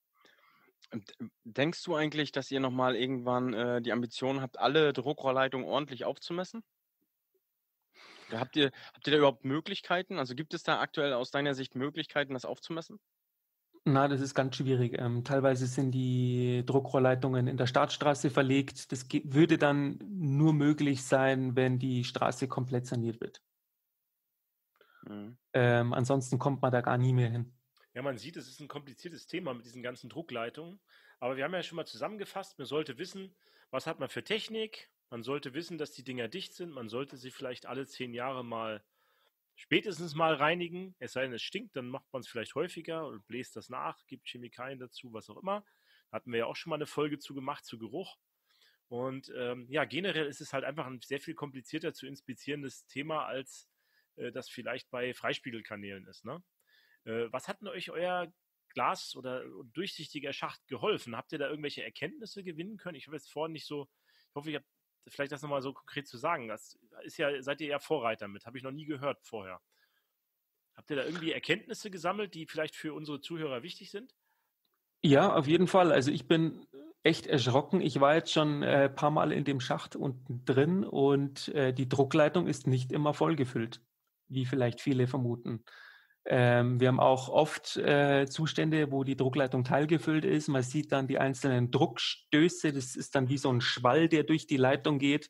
Denkst du eigentlich, dass ihr nochmal irgendwann äh, die Ambition habt, alle Druckrohrleitungen ordentlich aufzumessen? Oder habt ihr, habt ihr da überhaupt Möglichkeiten? Also gibt es da aktuell aus deiner Sicht Möglichkeiten, das aufzumessen? Na, das ist ganz schwierig. Ähm, teilweise sind die Druckrohrleitungen in der Startstraße verlegt. Das geht, würde dann nur möglich sein, wenn die Straße komplett saniert wird. Mhm. Ähm, ansonsten kommt man da gar nie mehr hin. Ja, man sieht, es ist ein kompliziertes Thema mit diesen ganzen Druckleitungen. Aber wir haben ja schon mal zusammengefasst, man sollte wissen, was hat man für Technik. Man sollte wissen, dass die Dinger dicht sind. Man sollte sie vielleicht alle zehn Jahre mal spätestens mal reinigen. Es sei denn, es stinkt, dann macht man es vielleicht häufiger und bläst das nach, gibt Chemikalien dazu, was auch immer. Da hatten wir ja auch schon mal eine Folge zu gemacht, zu Geruch. Und ähm, ja, generell ist es halt einfach ein sehr viel komplizierter zu inspizierendes Thema, als äh, das vielleicht bei Freispiegelkanälen ist, ne? Äh, was hat denn euch euer Glas oder durchsichtiger Schacht geholfen? Habt ihr da irgendwelche Erkenntnisse gewinnen können? Ich habe jetzt vorhin nicht so, ich hoffe, ich habe vielleicht das nochmal so konkret zu sagen. Das ist ja, seid ihr ja Vorreiter mit, habe ich noch nie gehört vorher. Habt ihr da irgendwie Erkenntnisse gesammelt, die vielleicht für unsere Zuhörer wichtig sind? Ja, auf jeden Fall. Also ich bin echt erschrocken. Ich war jetzt schon ein äh, paar Mal in dem Schacht unten drin und äh, die Druckleitung ist nicht immer vollgefüllt, wie vielleicht viele vermuten. Ähm, wir haben auch oft äh, Zustände, wo die Druckleitung teilgefüllt ist. Man sieht dann die einzelnen Druckstöße. Das ist dann wie so ein Schwall, der durch die Leitung geht.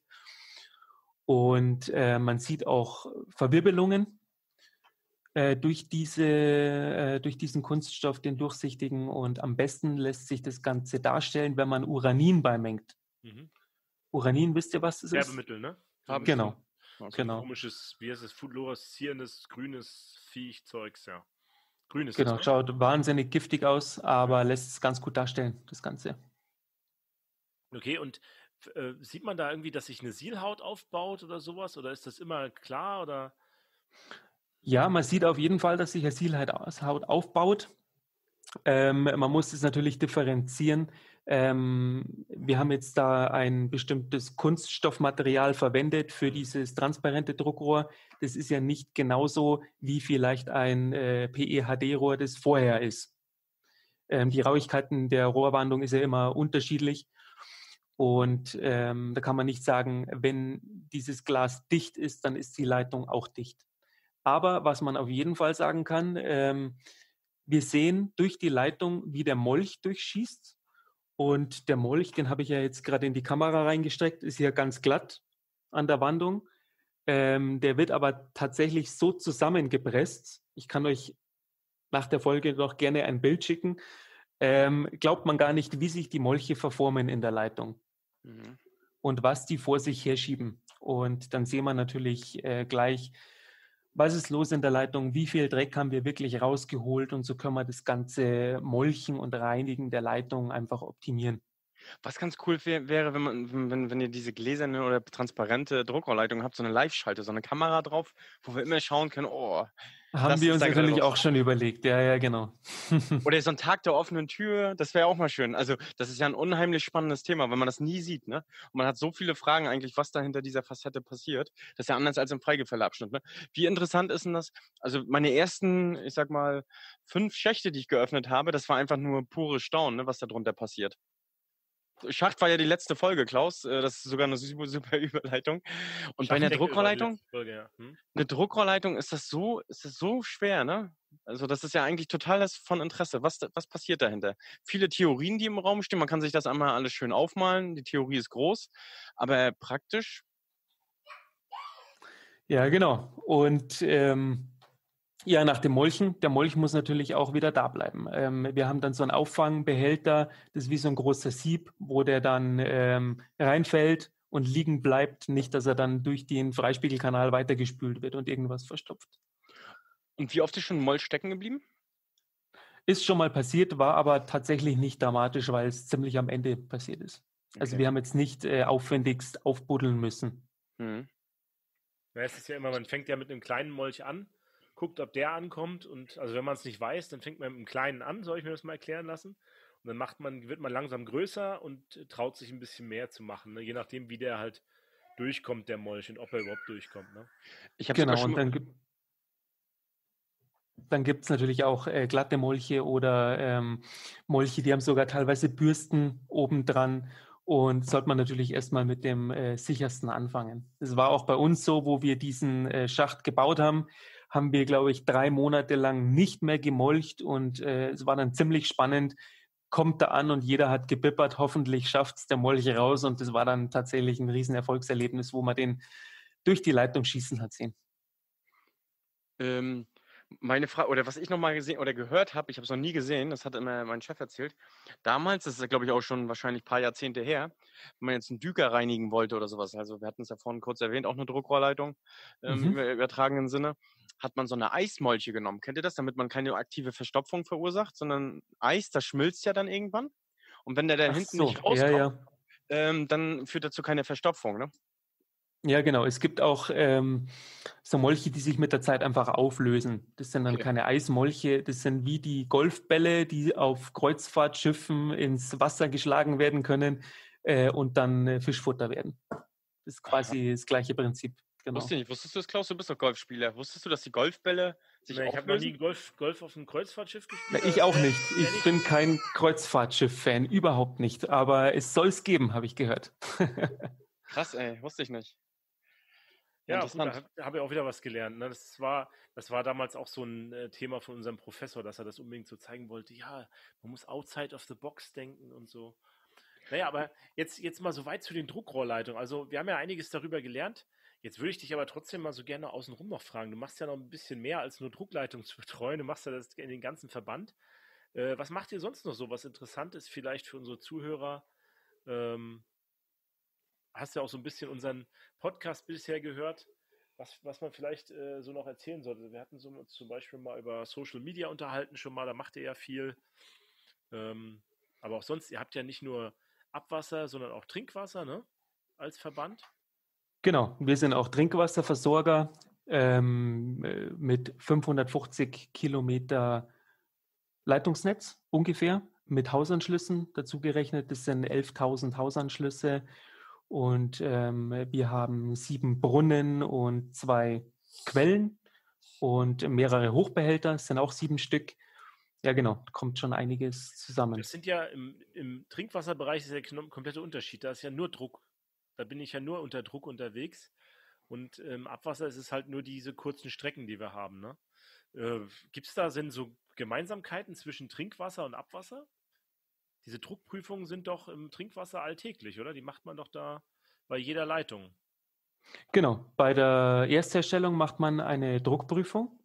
Und äh, man sieht auch Verwirbelungen äh, durch, diese, äh, durch diesen Kunststoff, den durchsichtigen. Und am besten lässt sich das Ganze darstellen, wenn man Uranin beimengt. Mhm. Uranin, wisst ihr, was das ist? Färbemittel, ne? Haben genau. So genau. ein komisches, wie heißt es, fluoreszierendes, grünes Viechzeugs, ja. Grünes. Genau, ist, ne? Schaut wahnsinnig giftig aus, aber ja. lässt es ganz gut darstellen, das Ganze. Okay, und äh, sieht man da irgendwie, dass sich eine Sielhaut aufbaut oder sowas? Oder ist das immer klar? Oder? Ja, man sieht auf jeden Fall, dass sich eine Sielhaut aufbaut. Ähm, man muss es natürlich differenzieren. Ähm, wir haben jetzt da ein bestimmtes Kunststoffmaterial verwendet für dieses transparente Druckrohr. Das ist ja nicht genauso wie vielleicht ein äh, P E H D-Rohr, das vorher ist. Ähm, die Rauigkeiten der Rohrwandung ist ja immer unterschiedlich. Und ähm, da kann man nicht sagen, wenn dieses Glas dicht ist, dann ist die Leitung auch dicht. Aber was man auf jeden Fall sagen kann, ähm, wir sehen durch die Leitung, wie der Molch durchschießt. Und der Molch, den habe ich ja jetzt gerade in die Kamera reingesteckt, ist ja ganz glatt an der Wandung. Ähm, der wird aber tatsächlich so zusammengepresst. Ich kann euch nach der Folge noch gerne ein Bild schicken. Ähm, glaubt man gar nicht, wie sich die Molche verformen in der Leitung. Mhm. Und was die vor sich herschieben. Und dann sehen wir natürlich äh, gleich, was ist los in der Leitung, wie viel Dreck haben wir wirklich rausgeholt und so können wir das ganze Molchen und Reinigen der Leitung einfach optimieren. Was ganz cool wär, wäre, wenn man, wenn, wenn ihr diese gläserne oder transparente Druckrohrleitung habt, so eine Live-Schalte, so eine Kamera drauf, wo wir immer schauen können, oh. Haben wir uns natürlich auch schon überlegt, ja, ja, genau. Oder so ein Tag der offenen Tür, das wäre auch mal schön. Also das ist ja ein unheimlich spannendes Thema, weil man das nie sieht, ne? Und man hat so viele Fragen eigentlich, was da hinter dieser Facette passiert. Das ist ja anders als im Freigefälleabschnitt, ne? Wie interessant ist denn das? Also meine ersten, ich sag mal, fünf Schächte, die ich geöffnet habe, das war einfach nur pure Staunen, ne, was da drunter passiert. Schacht war ja die letzte Folge, Klaus. Das ist sogar eine super, super Überleitung. Und bei einer Druckrohrleitung, Folge, ja. hm? eine Druckrohrleitung ist das so, ist das so schwer, ne? Also das ist ja eigentlich total das von Interesse. Was, was passiert dahinter? Viele Theorien, die im Raum stehen. Man kann sich das einmal alles schön aufmalen. Die Theorie ist groß, aber praktisch. Ja, genau. Und ähm ja, nach dem Molchen. Der Molch muss natürlich auch wieder da bleiben. Ähm, wir haben dann so einen Auffangbehälter, das ist wie so ein großer Sieb, wo der dann ähm, reinfällt und liegen bleibt. Nicht, dass er dann durch den Freispiegelkanal weitergespült wird und irgendwas verstopft. Und wie oft ist schon ein Molch stecken geblieben? Ist schon mal passiert, war aber tatsächlich nicht dramatisch, weil es ziemlich am Ende passiert ist. Okay. Also wir haben jetzt nicht äh, aufwendigst aufbuddeln müssen. Mhm. Ja, es ist ja immer, man fängt ja mit einem kleinen Molch an, guckt, ob der ankommt und also wenn man es nicht weiß, dann fängt man mit einem kleinen an, soll ich mir das mal erklären lassen und dann macht man, wird man langsam größer und traut sich ein bisschen mehr zu machen, ne? Je nachdem, wie der halt durchkommt, der Molch und ob er überhaupt durchkommt. Ne? Ich habe genau, und dann gibt dann gibt es natürlich auch äh, glatte Molche oder ähm, Molche, die haben sogar teilweise Bürsten obendran und sollte man natürlich erstmal mit dem äh, sichersten anfangen. Das war auch bei uns so, wo wir diesen äh, Schacht gebaut haben, haben wir, glaube ich, drei Monate lang nicht mehr gemolcht und äh, es war dann ziemlich spannend, kommt da an und jeder hat gebippert, hoffentlich schafft es der Molch raus und das war dann tatsächlich ein riesen Erfolgserlebnis, wo man den durch die Leitung schießen hat sehen. Ähm, meine Frage, oder was ich nochmal gesehen oder gehört habe, ich habe es noch nie gesehen, das hat immer mein Chef erzählt. Damals, das ist glaube ich auch schon wahrscheinlich ein paar Jahrzehnte her, wenn man jetzt einen Düker reinigen wollte oder sowas, also wir hatten es ja vorhin kurz erwähnt, auch eine Druckrohrleitung ähm, Mhm. im übertragenen Sinne, hat man so eine Eismolche genommen. Kennt ihr das? Damit man keine aktive Verstopfung verursacht, sondern Eis, das schmilzt ja dann irgendwann. Und wenn der da Ach hinten so, nicht ja, rauskommt, ja. ähm, dann führt das zu keiner Verstopfung, ne? Ja, genau. Es gibt auch ähm, so Molche, die sich mit der Zeit einfach auflösen. Das sind dann Okay. keine Eismolche, das sind wie die Golfbälle, die auf Kreuzfahrtschiffen ins Wasser geschlagen werden können äh, und dann äh, Fischfutter werden. Das ist quasi das gleiche Prinzip. Genau. Wusste ich nicht. Wusstest du das, Klaus? Du bist doch Golfspieler. Wusstest du, dass die Golfbälle sich Nee, ich habe noch nie auflösen? Golf, Golf auf einem Kreuzfahrtschiff Na, gespielt. ich aber auch wär- nicht. wär Ich bin kein Kreuzfahrtschiff-Fan, überhaupt nicht. Aber es soll es geben, habe ich gehört. Krass, ey. Wusste ich nicht. Ja, gut, da Interessant. habe hab ich auch wieder was gelernt. Ne? Das war, das war damals auch so ein äh, Thema von unserem Professor, dass er das unbedingt so zeigen wollte. Ja, man muss outside of the box denken und so. Naja, aber jetzt, jetzt mal so weit zu den Druckrohrleitungen. Also, wir haben ja einiges darüber gelernt. Jetzt würde ich dich aber trotzdem mal so gerne außenrum noch fragen. Du machst ja noch ein bisschen mehr als nur Druckleitung zu betreuen. Du machst ja das in den ganzen Verband. Äh, was macht ihr sonst noch so, was interessant ist, vielleicht für unsere Zuhörer? Ähm, hast ja auch so ein bisschen unseren Podcast bisher gehört, was, was man vielleicht äh, so noch erzählen sollte. Wir hatten so uns zum Beispiel mal über Social Media unterhalten schon mal, da macht ihr ja viel. Ähm, aber auch sonst, ihr habt ja nicht nur Abwasser, sondern auch Trinkwasser, ne? Als Verband. Genau, wir sind auch Trinkwasserversorger ähm, äh, mit fünfhundertfünfzig Kilometer Leitungsnetz ungefähr mit Hausanschlüssen dazu gerechnet. Das sind elftausend Hausanschlüsse und ähm, wir haben sieben Brunnen und zwei Quellen und mehrere Hochbehälter, es sind auch sieben Stück. Ja, genau, kommt schon einiges zusammen. Das sind ja im, im Trinkwasserbereich ist ja der komplette Unterschied. Da ist ja nur Druck. Da bin ich ja nur unter Druck unterwegs. Und im ähm, Abwasser ist es halt nur diese kurzen Strecken, die wir haben. Ne? Äh, Gibt es da denn so Gemeinsamkeiten zwischen Trinkwasser und Abwasser? Diese Druckprüfungen sind doch im Trinkwasser alltäglich, oder? Die macht man doch da bei jeder Leitung. Genau, bei der Erstherstellung macht man eine Druckprüfung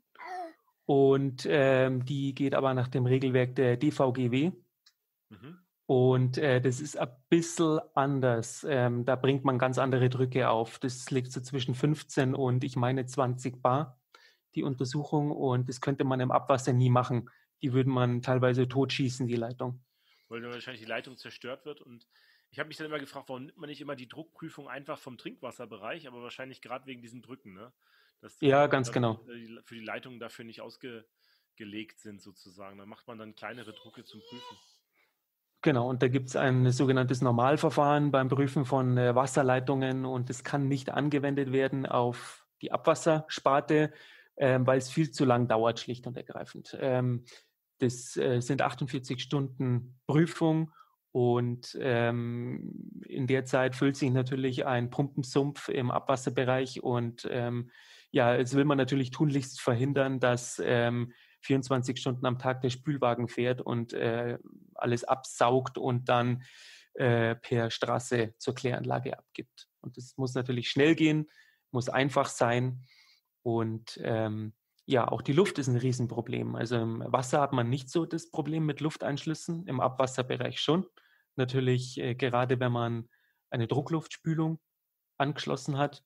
und ähm, die geht aber nach dem Regelwerk der D V G W. Mhm. Und äh, das ist ein bisschen anders. Ähm, da bringt man ganz andere Drücke auf. Das liegt so zwischen fünfzehn und ich meine zwanzig Bar, die Untersuchung. Und das könnte man im Abwasser nie machen. Die würde man teilweise totschießen, die Leitung. Weil dann wahrscheinlich die Leitung zerstört wird. Und ich habe mich dann immer gefragt, warum nimmt man nicht immer die Druckprüfung einfach vom Trinkwasserbereich, aber wahrscheinlich gerade wegen diesen Drücken, ne? Dass die ja, ganz genau. für die Leitungen dafür nicht ausgelegt sind, sozusagen. Da macht man dann kleinere Drucke zum Prüfen. Genau, und da gibt es ein sogenanntes Normalverfahren beim Prüfen von äh, Wasserleitungen und das kann nicht angewendet werden auf die Abwassersparte, äh, weil es viel zu lang dauert, schlicht und ergreifend. Ähm, das äh, sind achtundvierzig Stunden Prüfung und ähm, in der Zeit füllt sich natürlich ein Pumpensumpf im Abwasserbereich und ähm, ja, jetzt will man natürlich tunlichst verhindern, dass ähm, vierundzwanzig Stunden am Tag der Spülwagen fährt und äh, alles absaugt und dann äh, per Straße zur Kläranlage abgibt. Und das muss natürlich schnell gehen, muss einfach sein und ähm, ja, auch die Luft ist ein Riesenproblem. Also im Wasser hat man nicht so das Problem mit Lufteinschlüssen, im Abwasserbereich schon. Natürlich äh, gerade, wenn man eine Druckluftspülung angeschlossen hat.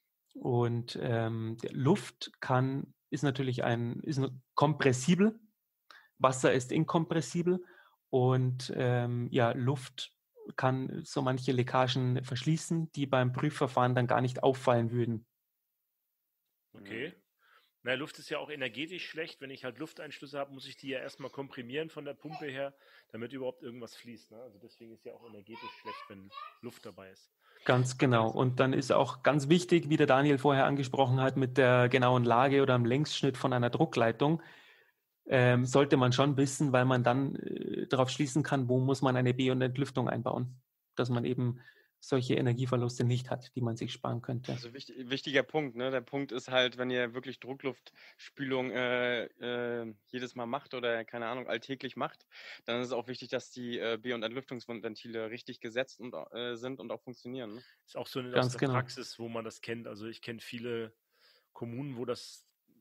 Und ähm, Luft kann, ist natürlich ein, ist kompressibel. Wasser ist inkompressibel. Und ähm, ja, Luft kann so manche Leckagen verschließen, die beim Prüfverfahren dann gar nicht auffallen würden. Okay. Na, Luft ist ja auch energetisch schlecht. Wenn ich halt Lufteinschlüsse habe, muss ich die ja erstmal komprimieren von der Pumpe her, damit überhaupt irgendwas fließt. Ne? Also deswegen ist ja auch energetisch schlecht, wenn Luft dabei ist. Ganz genau. Und dann ist auch ganz wichtig, wie der Daniel vorher angesprochen hat, mit der genauen Lage oder dem Längsschnitt von einer Druckleitung, ähm, sollte man schon wissen, weil man dann äh, darauf schließen kann, wo muss man eine B- und Entlüftung einbauen, dass man eben solche Energieverluste nicht hat, die man sich sparen könnte. Also wichtig, wichtiger Punkt, ne? Der Punkt ist halt, wenn ihr wirklich Druckluftspülung äh, äh, jedes Mal macht oder, keine Ahnung, alltäglich macht, dann ist es auch wichtig, dass die äh, B- und Entlüftungsventile richtig gesetzt und, äh, sind und auch funktionieren. Ne? Ist auch so eine Ganz aus der genau. Praxis, wo man das kennt. Also ich kenne viele Kommunen, wo das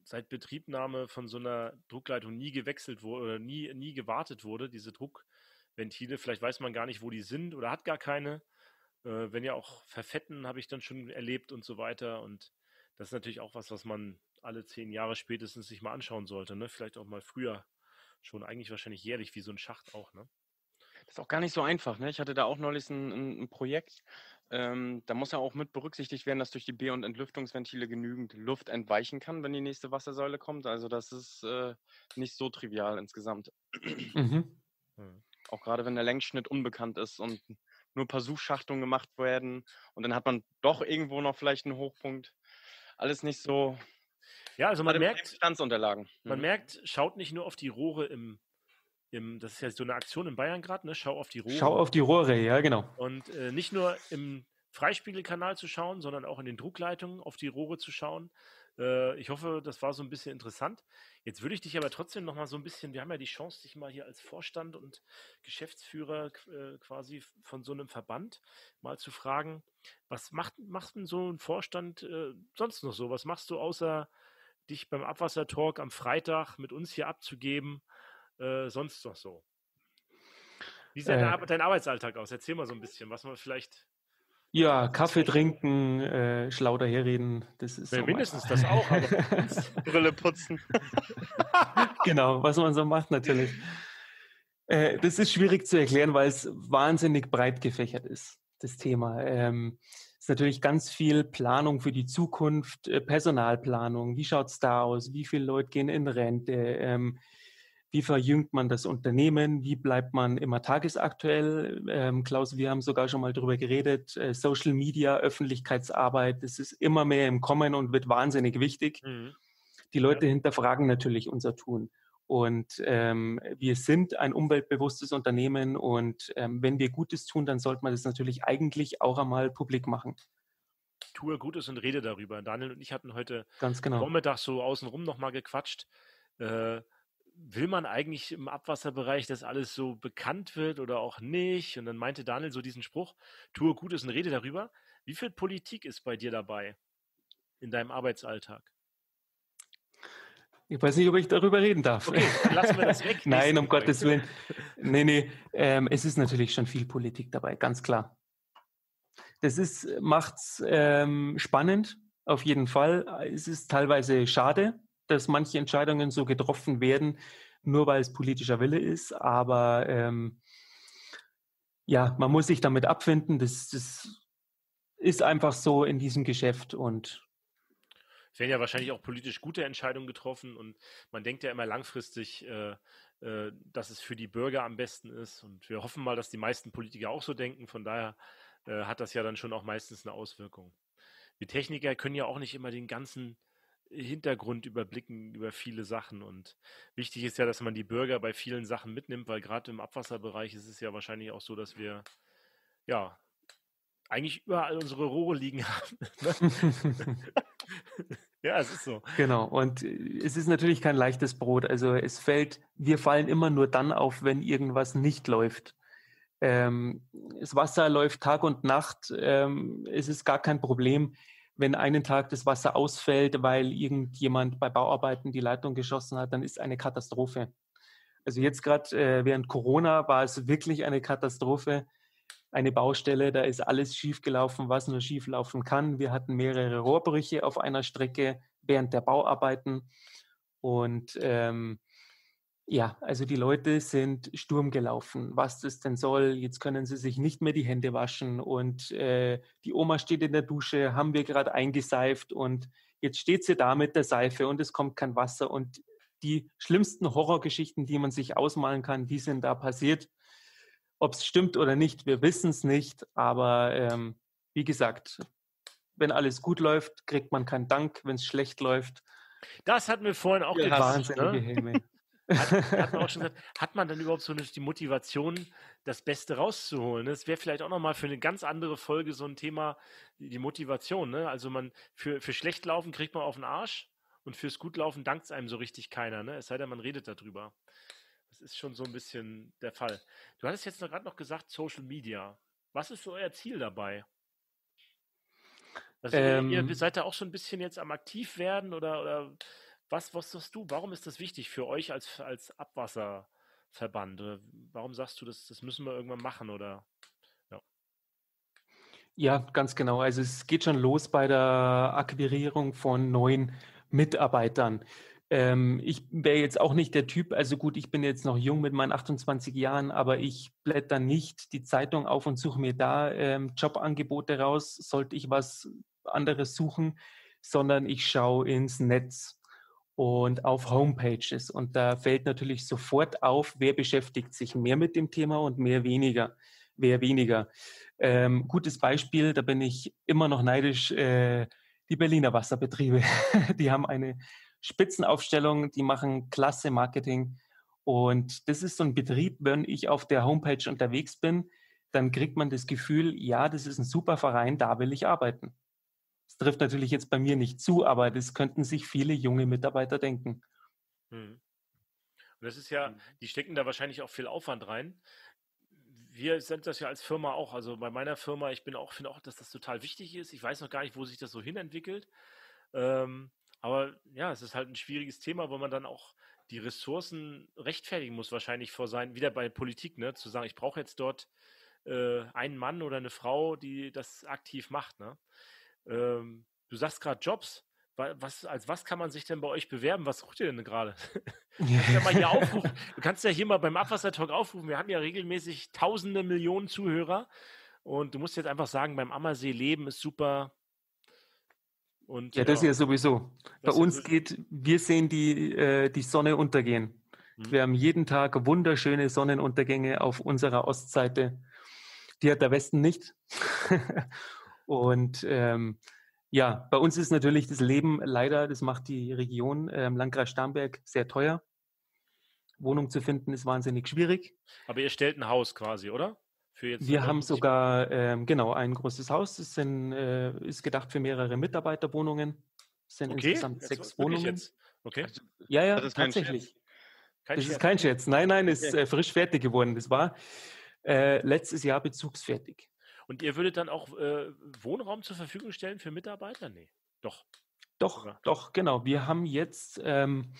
seit Betriebnahme von so einer Druckleitung nie gewechselt wurde oder nie, nie gewartet wurde, diese Druckventile. Vielleicht weiß man gar nicht, wo die sind oder hat gar keine. Äh, wenn ja auch verfetten, habe ich dann schon erlebt und so weiter. Und das ist natürlich auch was, was man alle zehn Jahre spätestens sich mal anschauen sollte. Ne? Vielleicht auch mal früher schon, eigentlich wahrscheinlich jährlich, wie so ein Schacht auch. Ne? Das ist auch gar nicht so einfach. Ne? Ich hatte da auch neulich ein, ein, ein Projekt. Ähm, da muss ja auch mit berücksichtigt werden, dass durch die B- und Entlüftungsventile genügend Luft entweichen kann, wenn die nächste Wassersäule kommt. Also das ist äh, nicht so trivial insgesamt. Mhm. Mhm. Auch gerade wenn der Längsschnitt unbekannt ist und nur ein paar Suchschachtungen gemacht werden und dann hat man doch irgendwo noch vielleicht einen Hochpunkt. Alles nicht so. Ja, also man merkt, Bestandsunterlagen. Man mhm. merkt, schaut nicht nur auf die Rohre im Im, das ist ja so eine Aktion in Bayern gerade, ne? Schau auf die Rohre. Schau auf die Rohre, ja, genau. Und äh, nicht nur im Freispiegelkanal zu schauen, sondern auch in den Druckleitungen auf die Rohre zu schauen. Äh, ich hoffe, das war so ein bisschen interessant. Jetzt würde ich dich aber trotzdem noch mal so ein bisschen, wir haben ja die Chance, dich mal hier als Vorstand und Geschäftsführer äh, quasi von so einem Verband mal zu fragen, was macht, macht denn so ein Vorstand äh, sonst noch so? Was machst du, außer dich beim Abwassertalk am Freitag mit uns hier abzugeben? Äh, sonst noch so? Wie sieht äh, dein Arbeitsalltag aus? Erzähl mal so ein bisschen, was man vielleicht... Ja, Kaffee trinken, äh, schlau daherreden, das ist ja, so mindestens das auch, aber Brille putzen. Genau, was man so macht natürlich. Äh, das ist schwierig zu erklären, weil es wahnsinnig breit gefächert ist, das Thema. Ähm, es ist natürlich ganz viel Planung für die Zukunft, äh, Personalplanung, wie schaut es da aus, wie viele Leute gehen in Rente, ähm, wie verjüngt man das Unternehmen? Wie bleibt man immer tagesaktuell? Ähm, Klaus, wir haben sogar schon mal drüber geredet. Äh, Social Media, Öffentlichkeitsarbeit, das ist immer mehr im Kommen und wird wahnsinnig wichtig. Mhm. Die Leute ja. hinterfragen natürlich unser Tun. Und ähm, wir sind ein umweltbewusstes Unternehmen und ähm, wenn wir Gutes tun, dann sollte man das natürlich eigentlich auch einmal publik machen. Tue Gutes und rede darüber. Daniel und ich hatten heute Ganz genau. Vormittag so außenrum nochmal gequatscht. Äh, Will man eigentlich im Abwasserbereich, dass alles so bekannt wird oder auch nicht? Und dann meinte Daniel so diesen Spruch, tue Gutes und rede darüber. Wie viel Politik ist bei dir dabei in deinem Arbeitsalltag? Ich weiß nicht, ob ich darüber reden darf. Okay, dann lassen wir das weg. Nein, um Gottes Willen. Nee, nee, ähm, es ist natürlich schon viel Politik dabei, ganz klar. Das ist, macht's ähm, spannend, auf jeden Fall. Es ist teilweise schade, dass manche Entscheidungen so getroffen werden, nur weil es politischer Wille ist. Aber ähm, ja, man muss sich damit abfinden. Das, das ist einfach so in diesem Geschäft. Und es werden ja wahrscheinlich auch politisch gute Entscheidungen getroffen. Und man denkt ja immer langfristig, äh, äh, dass es für die Bürger am besten ist. Und wir hoffen mal, dass die meisten Politiker auch so denken. Von daher äh, hat das ja dann schon auch meistens eine Auswirkung. Wir Techniker können ja auch nicht immer den ganzen Hintergrund überblicken über viele Sachen und wichtig ist ja, dass man die Bürger bei vielen Sachen mitnimmt, weil gerade im Abwasserbereich ist es ja wahrscheinlich auch so, dass wir ja eigentlich überall unsere Rohre liegen haben. Ja, es ist so. Genau, und es ist natürlich kein leichtes Brot, also es fällt, wir fallen immer nur dann auf, wenn irgendwas nicht läuft. Ähm, das Wasser läuft Tag und Nacht, ähm, es ist gar kein Problem, wenn einen Tag das Wasser ausfällt, weil irgendjemand bei Bauarbeiten die Leitung geschossen hat, dann ist eine Katastrophe. Also jetzt gerade äh, während Corona war es wirklich eine Katastrophe. Eine Baustelle, da ist alles schiefgelaufen, was nur schief laufen kann. Wir hatten mehrere Rohrbrüche auf einer Strecke während der Bauarbeiten. Und ähm, ja, also die Leute sind Sturm gelaufen, was das denn soll. Jetzt können sie sich nicht mehr die Hände waschen und äh, die Oma steht in der Dusche, haben wir gerade eingeseift und jetzt steht sie da mit der Seife und es kommt kein Wasser und die schlimmsten Horrorgeschichten, die man sich ausmalen kann, die sind da passiert. Ob es stimmt oder nicht, wir wissen es nicht, aber ähm, wie gesagt, wenn alles gut läuft, kriegt man keinen Dank, wenn es schlecht läuft. Das hatten wir vorhin auch ja, wahnsinnige Häme. Hat, hat, man auch schon gesagt, hat man dann überhaupt so die Motivation, das Beste rauszuholen? Das wäre vielleicht auch nochmal für eine ganz andere Folge so ein Thema, die Motivation. Ne? Also man für, für schlecht laufen kriegt man auf den Arsch und fürs gut laufen dankt es einem so richtig keiner. Ne? Es sei denn, man redet darüber. Das ist schon so ein bisschen der Fall. Du hattest jetzt gerade noch gesagt, Social Media. Was ist so euer Ziel dabei? Also ähm, ihr, ihr seid da auch so ein bisschen jetzt am aktiv werden oder, oder was, was sagst du, warum ist das wichtig für euch als, als Abwasserverband? Oder warum sagst du, das, das müssen wir irgendwann machen? Oder ja. Ja, ganz genau. Also es geht schon los bei der Akquirierung von neuen Mitarbeitern. Ähm, ich wäre jetzt auch nicht der Typ, also gut, ich bin jetzt noch jung mit meinen achtundzwanzig Jahren, aber ich blätter nicht die Zeitung auf und suche mir da ähm, Jobangebote raus, sollte ich was anderes suchen, sondern ich schaue ins Netz und auf Homepages. Und da fällt natürlich sofort auf, wer beschäftigt sich mehr mit dem Thema und mehr weniger, wer weniger. Ähm, gutes Beispiel, da bin ich immer noch neidisch, äh, die Berliner Wasserbetriebe. Die haben eine Spitzenaufstellung, die machen klasse Marketing. Und das ist so ein Betrieb, wenn ich auf der Homepage unterwegs bin, dann kriegt man das Gefühl, ja, das ist ein super Verein, da will ich arbeiten. Das trifft natürlich jetzt bei mir nicht zu, aber das könnten sich viele junge Mitarbeiter denken. Hm. Und das ist ja, die stecken da wahrscheinlich auch viel Aufwand rein. Wir sind das ja als Firma auch, also bei meiner Firma, ich bin auch, finde auch, dass das total wichtig ist. Ich weiß noch gar nicht, wo sich das so hinentwickelt. Ähm, aber ja, es ist halt ein schwieriges Thema, wo man dann auch die Ressourcen rechtfertigen muss, wahrscheinlich vor sein, wieder bei Politik, ne, zu sagen, ich brauche jetzt dort äh, einen Mann oder eine Frau, die das aktiv macht, ne? Ähm, du sagst gerade Jobs. Was, als was kann man sich denn bei euch bewerben? Was sucht ihr denn gerade? Du kannst ja mal hier aufrufen. Du kannst ja hier mal beim Abwassertalk aufrufen. Wir haben ja regelmäßig tausende Millionen Zuhörer. Und du musst jetzt einfach sagen, beim Ammersee leben ist super. Und, ja, das ja. ist ja sowieso. Bei uns geht, wir sehen die, äh, die Sonne untergehen. Mhm. Wir haben jeden Tag wunderschöne Sonnenuntergänge auf unserer Ostseite. Die hat der Westen nicht. Und ähm, ja, bei uns ist natürlich das Leben leider, das macht die Region ähm, Landkreis Starnberg sehr teuer. Wohnung zu finden ist wahnsinnig schwierig. Aber ihr stellt ein Haus quasi, oder? Für jetzt Wir haben sogar, ähm, genau, ein großes Haus. Das sind, äh, ist gedacht für mehrere Mitarbeiterwohnungen. Das sind okay, insgesamt jetzt, sechs Wohnungen. Jetzt? Okay. Also, ja, ja, das tatsächlich. Kein das Scherz. Ist kein Scherz. Nein, nein, ist äh, frisch fertig geworden. Das war äh, letztes Jahr bezugsfertig. Und ihr würdet dann auch äh, Wohnraum zur Verfügung stellen für Mitarbeiter? Nee, doch. Doch, Oder? doch, genau. Wir haben jetzt ähm,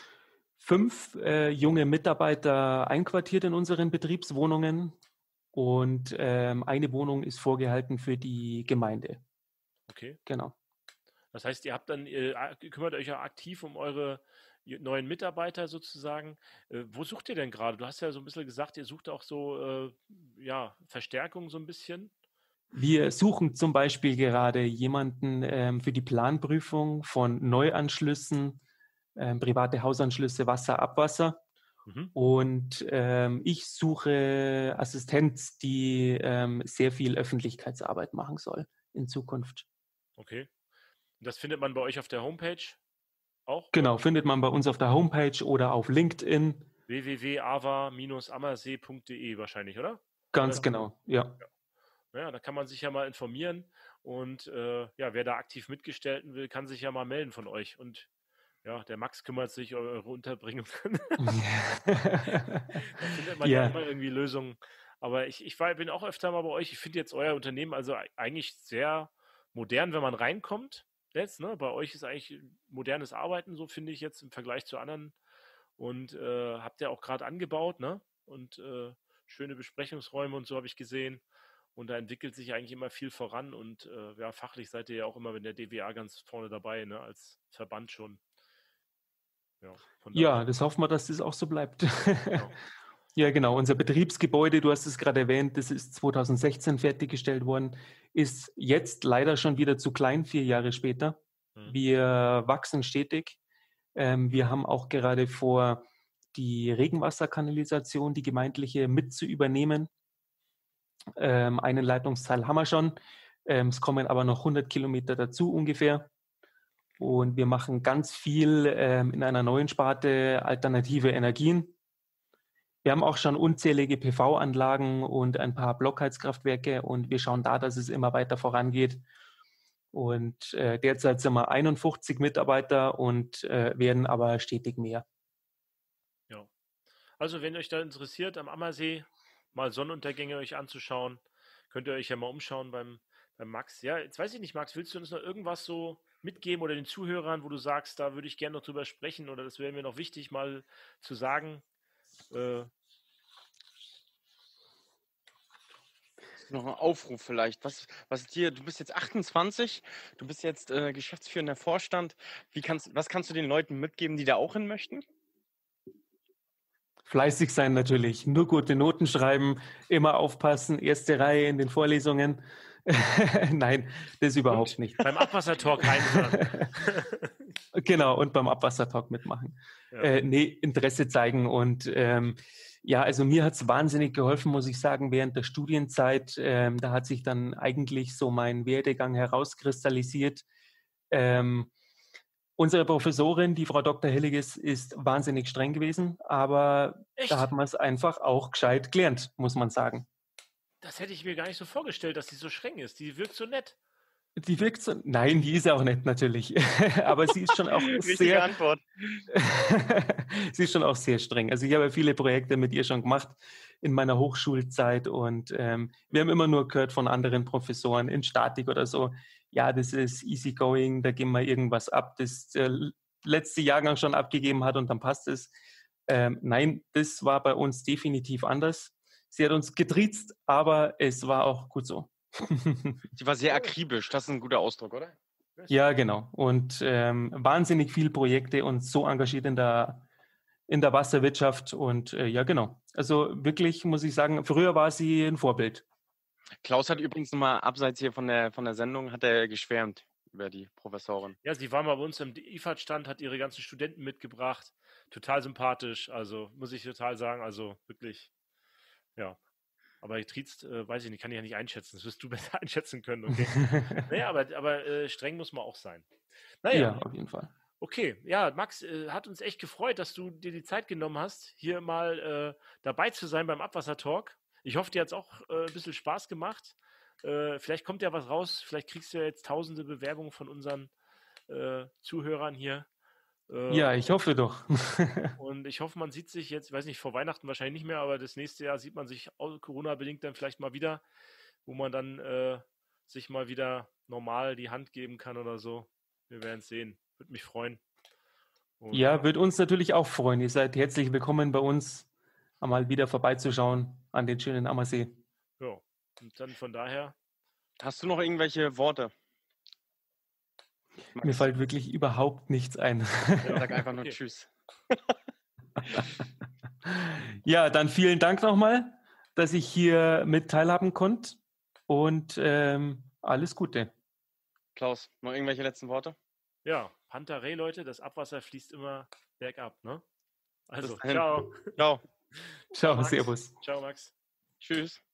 fünf äh, junge Mitarbeiter einquartiert in unseren Betriebswohnungen und ähm, eine Wohnung ist vorgehalten für die Gemeinde. Okay. Genau. Das heißt, ihr habt dann, ihr kümmert euch ja aktiv um eure neuen Mitarbeiter sozusagen. Äh, wo sucht ihr denn gerade? Du hast ja so ein bisschen gesagt, ihr sucht auch so äh, ja, Verstärkung so ein bisschen. Wir suchen zum Beispiel gerade jemanden ähm, für die Planprüfung von Neuanschlüssen, ähm, private Hausanschlüsse, Wasser, Abwasser. Mhm. Und ähm, ich suche Assistenz, die ähm, sehr viel Öffentlichkeitsarbeit machen soll in Zukunft. Okay. Und das findet man bei euch auf der Homepage auch? Genau, oder? Findet man bei uns auf der Homepage oder auf LinkedIn. w w w punkt a v a dash ammersee punkt d e wahrscheinlich, oder? Ganz oder? genau, ja. ja. Ja, da kann man sich ja mal informieren und äh, ja, wer da aktiv mitgestalten will, kann sich ja mal melden von euch. Und ja, der Max kümmert sich um eure Unterbringung. Da findet man ja. ja immer irgendwie Lösungen. Aber ich, ich war, bin auch öfter mal bei euch. Ich finde jetzt euer Unternehmen also eigentlich sehr modern, wenn man reinkommt. Jetzt, ne? Bei euch ist eigentlich modernes Arbeiten, so finde ich jetzt im Vergleich zu anderen. Und äh, habt ihr auch gerade angebaut, ne? Und äh, schöne Besprechungsräume und so habe ich gesehen. Und da entwickelt sich eigentlich immer viel voran und äh, ja, fachlich seid ihr ja auch immer mit der D W A ganz vorne dabei, ne, als Verband schon. Ja, ja, das hoffen wir, dass das auch so bleibt. Genau. Ja, genau. Unser Betriebsgebäude, du hast es gerade erwähnt, das ist zweitausendsechzehn fertiggestellt worden, ist jetzt leider schon wieder zu klein, vier Jahre später. Mhm. Wir wachsen stetig. Ähm, wir haben auch gerade vor, die Regenwasserkanalisation, die gemeindliche, mit zu übernehmen. Ähm, einen Leitungsteil haben wir schon. Ähm, es kommen aber noch hundert Kilometer dazu ungefähr. Und wir machen ganz viel ähm, in einer neuen Sparte alternative Energien. Wir haben auch schon unzählige P V-Anlagen und ein paar Blockheizkraftwerke und wir schauen da, dass es immer weiter vorangeht. Und äh, derzeit sind wir einundfünfzig Mitarbeiter und äh, werden aber stetig mehr. Ja. Also wenn euch da interessiert, am Ammersee mal Sonnenuntergänge euch anzuschauen, könnt ihr euch ja mal umschauen beim, beim Max. Ja, jetzt weiß ich nicht, Max, willst du uns noch irgendwas so mitgeben oder den Zuhörern, wo du sagst, da würde ich gerne noch drüber sprechen oder das wäre mir noch wichtig, mal zu sagen? Äh, Noch ein Aufruf vielleicht. Was, was dir, du bist jetzt achtundzwanzig, du bist jetzt äh, geschäftsführender Vorstand. Wie kannst, was kannst du den Leuten mitgeben, die da auch hin möchten? Fleißig sein natürlich, nur gute Noten schreiben, immer aufpassen, erste Reihe in den Vorlesungen. Nein, das überhaupt und nicht. Beim Abwassertalk heim. Genau, und beim Abwassertalk mitmachen. Ja. Äh, nee, Interesse zeigen und ähm, ja, also mir hat es wahnsinnig geholfen, muss ich sagen, während der Studienzeit. Ähm, da hat sich dann eigentlich so mein Werdegang herauskristallisiert. Ähm, unsere Professorin, die Frau Doktor Hilliges, ist wahnsinnig streng gewesen, aber Echt? Da hat man es einfach auch gescheit gelernt, muss man sagen. Das hätte ich mir gar nicht so vorgestellt, dass sie so streng ist. Die wirkt so nett. Die wirkt so, nein, die ist auch nett natürlich, aber sie ist schon auch sehr, Antwort. sie ist schon auch sehr streng. Also ich habe viele Projekte mit ihr schon gemacht in meiner Hochschulzeit und ähm, wir haben immer nur gehört von anderen Professoren in Statik oder so, ja, das ist easy going, da geben wir irgendwas ab, das der letzte Jahrgang schon abgegeben hat und dann passt es. Ähm, nein, das war bei uns definitiv anders. Sie hat uns getriezt, aber es war auch gut so. Sie war sehr akribisch, das ist ein guter Ausdruck, oder? Ja, genau. Und ähm, wahnsinnig viele Projekte und so engagiert in der, in der Wasserwirtschaft. Und äh, ja, genau. Also wirklich, muss ich sagen, früher war sie ein Vorbild. Klaus hat übrigens nochmal abseits hier von der, von der Sendung, hat er geschwärmt über die Professorin. Ja, sie war mal bei uns im I F A D-Stand, hat ihre ganzen Studenten mitgebracht. Total sympathisch, also muss ich total sagen, also wirklich, ja. Aber Triezt, äh, weiß ich nicht, kann ich ja nicht einschätzen. Das wirst du besser einschätzen können. Okay. Naja, aber, aber äh, streng muss man auch sein. Naja, ja, auf jeden Fall. Okay, ja, Max, äh, hat uns echt gefreut, dass du dir die Zeit genommen hast, hier mal äh, dabei zu sein beim Abwassertalk. Ich hoffe, dir hat es auch äh, ein bisschen Spaß gemacht. Äh, vielleicht kommt ja was raus. Vielleicht kriegst du ja jetzt tausende Bewerbungen von unseren äh, Zuhörern hier. Ja, ich hoffe doch. Und ich hoffe, man sieht sich jetzt, ich weiß nicht, vor Weihnachten wahrscheinlich nicht mehr, aber das nächste Jahr sieht man sich Corona-bedingt dann vielleicht mal wieder, wo man dann äh, sich mal wieder normal die Hand geben kann oder so. Wir werden es sehen. Würde mich freuen. Und ja, würde uns natürlich auch freuen. Ihr seid herzlich willkommen bei uns, einmal wieder vorbeizuschauen an den schönen Ammersee. Ja, und dann von daher. Hast du noch irgendwelche Worte? Max. Mir fällt wirklich überhaupt nichts ein. Ja, sag einfach nur okay. Tschüss. Ja, dann vielen Dank nochmal, dass ich hier mit teilhaben konnte und ähm, alles Gute. Klaus, noch irgendwelche letzten Worte? Ja, Pantarei, Leute, das Abwasser fließt immer bergab, ne? Also, ciao. Ciao. Ciao, Servus. Ciao, Max. Tschüss.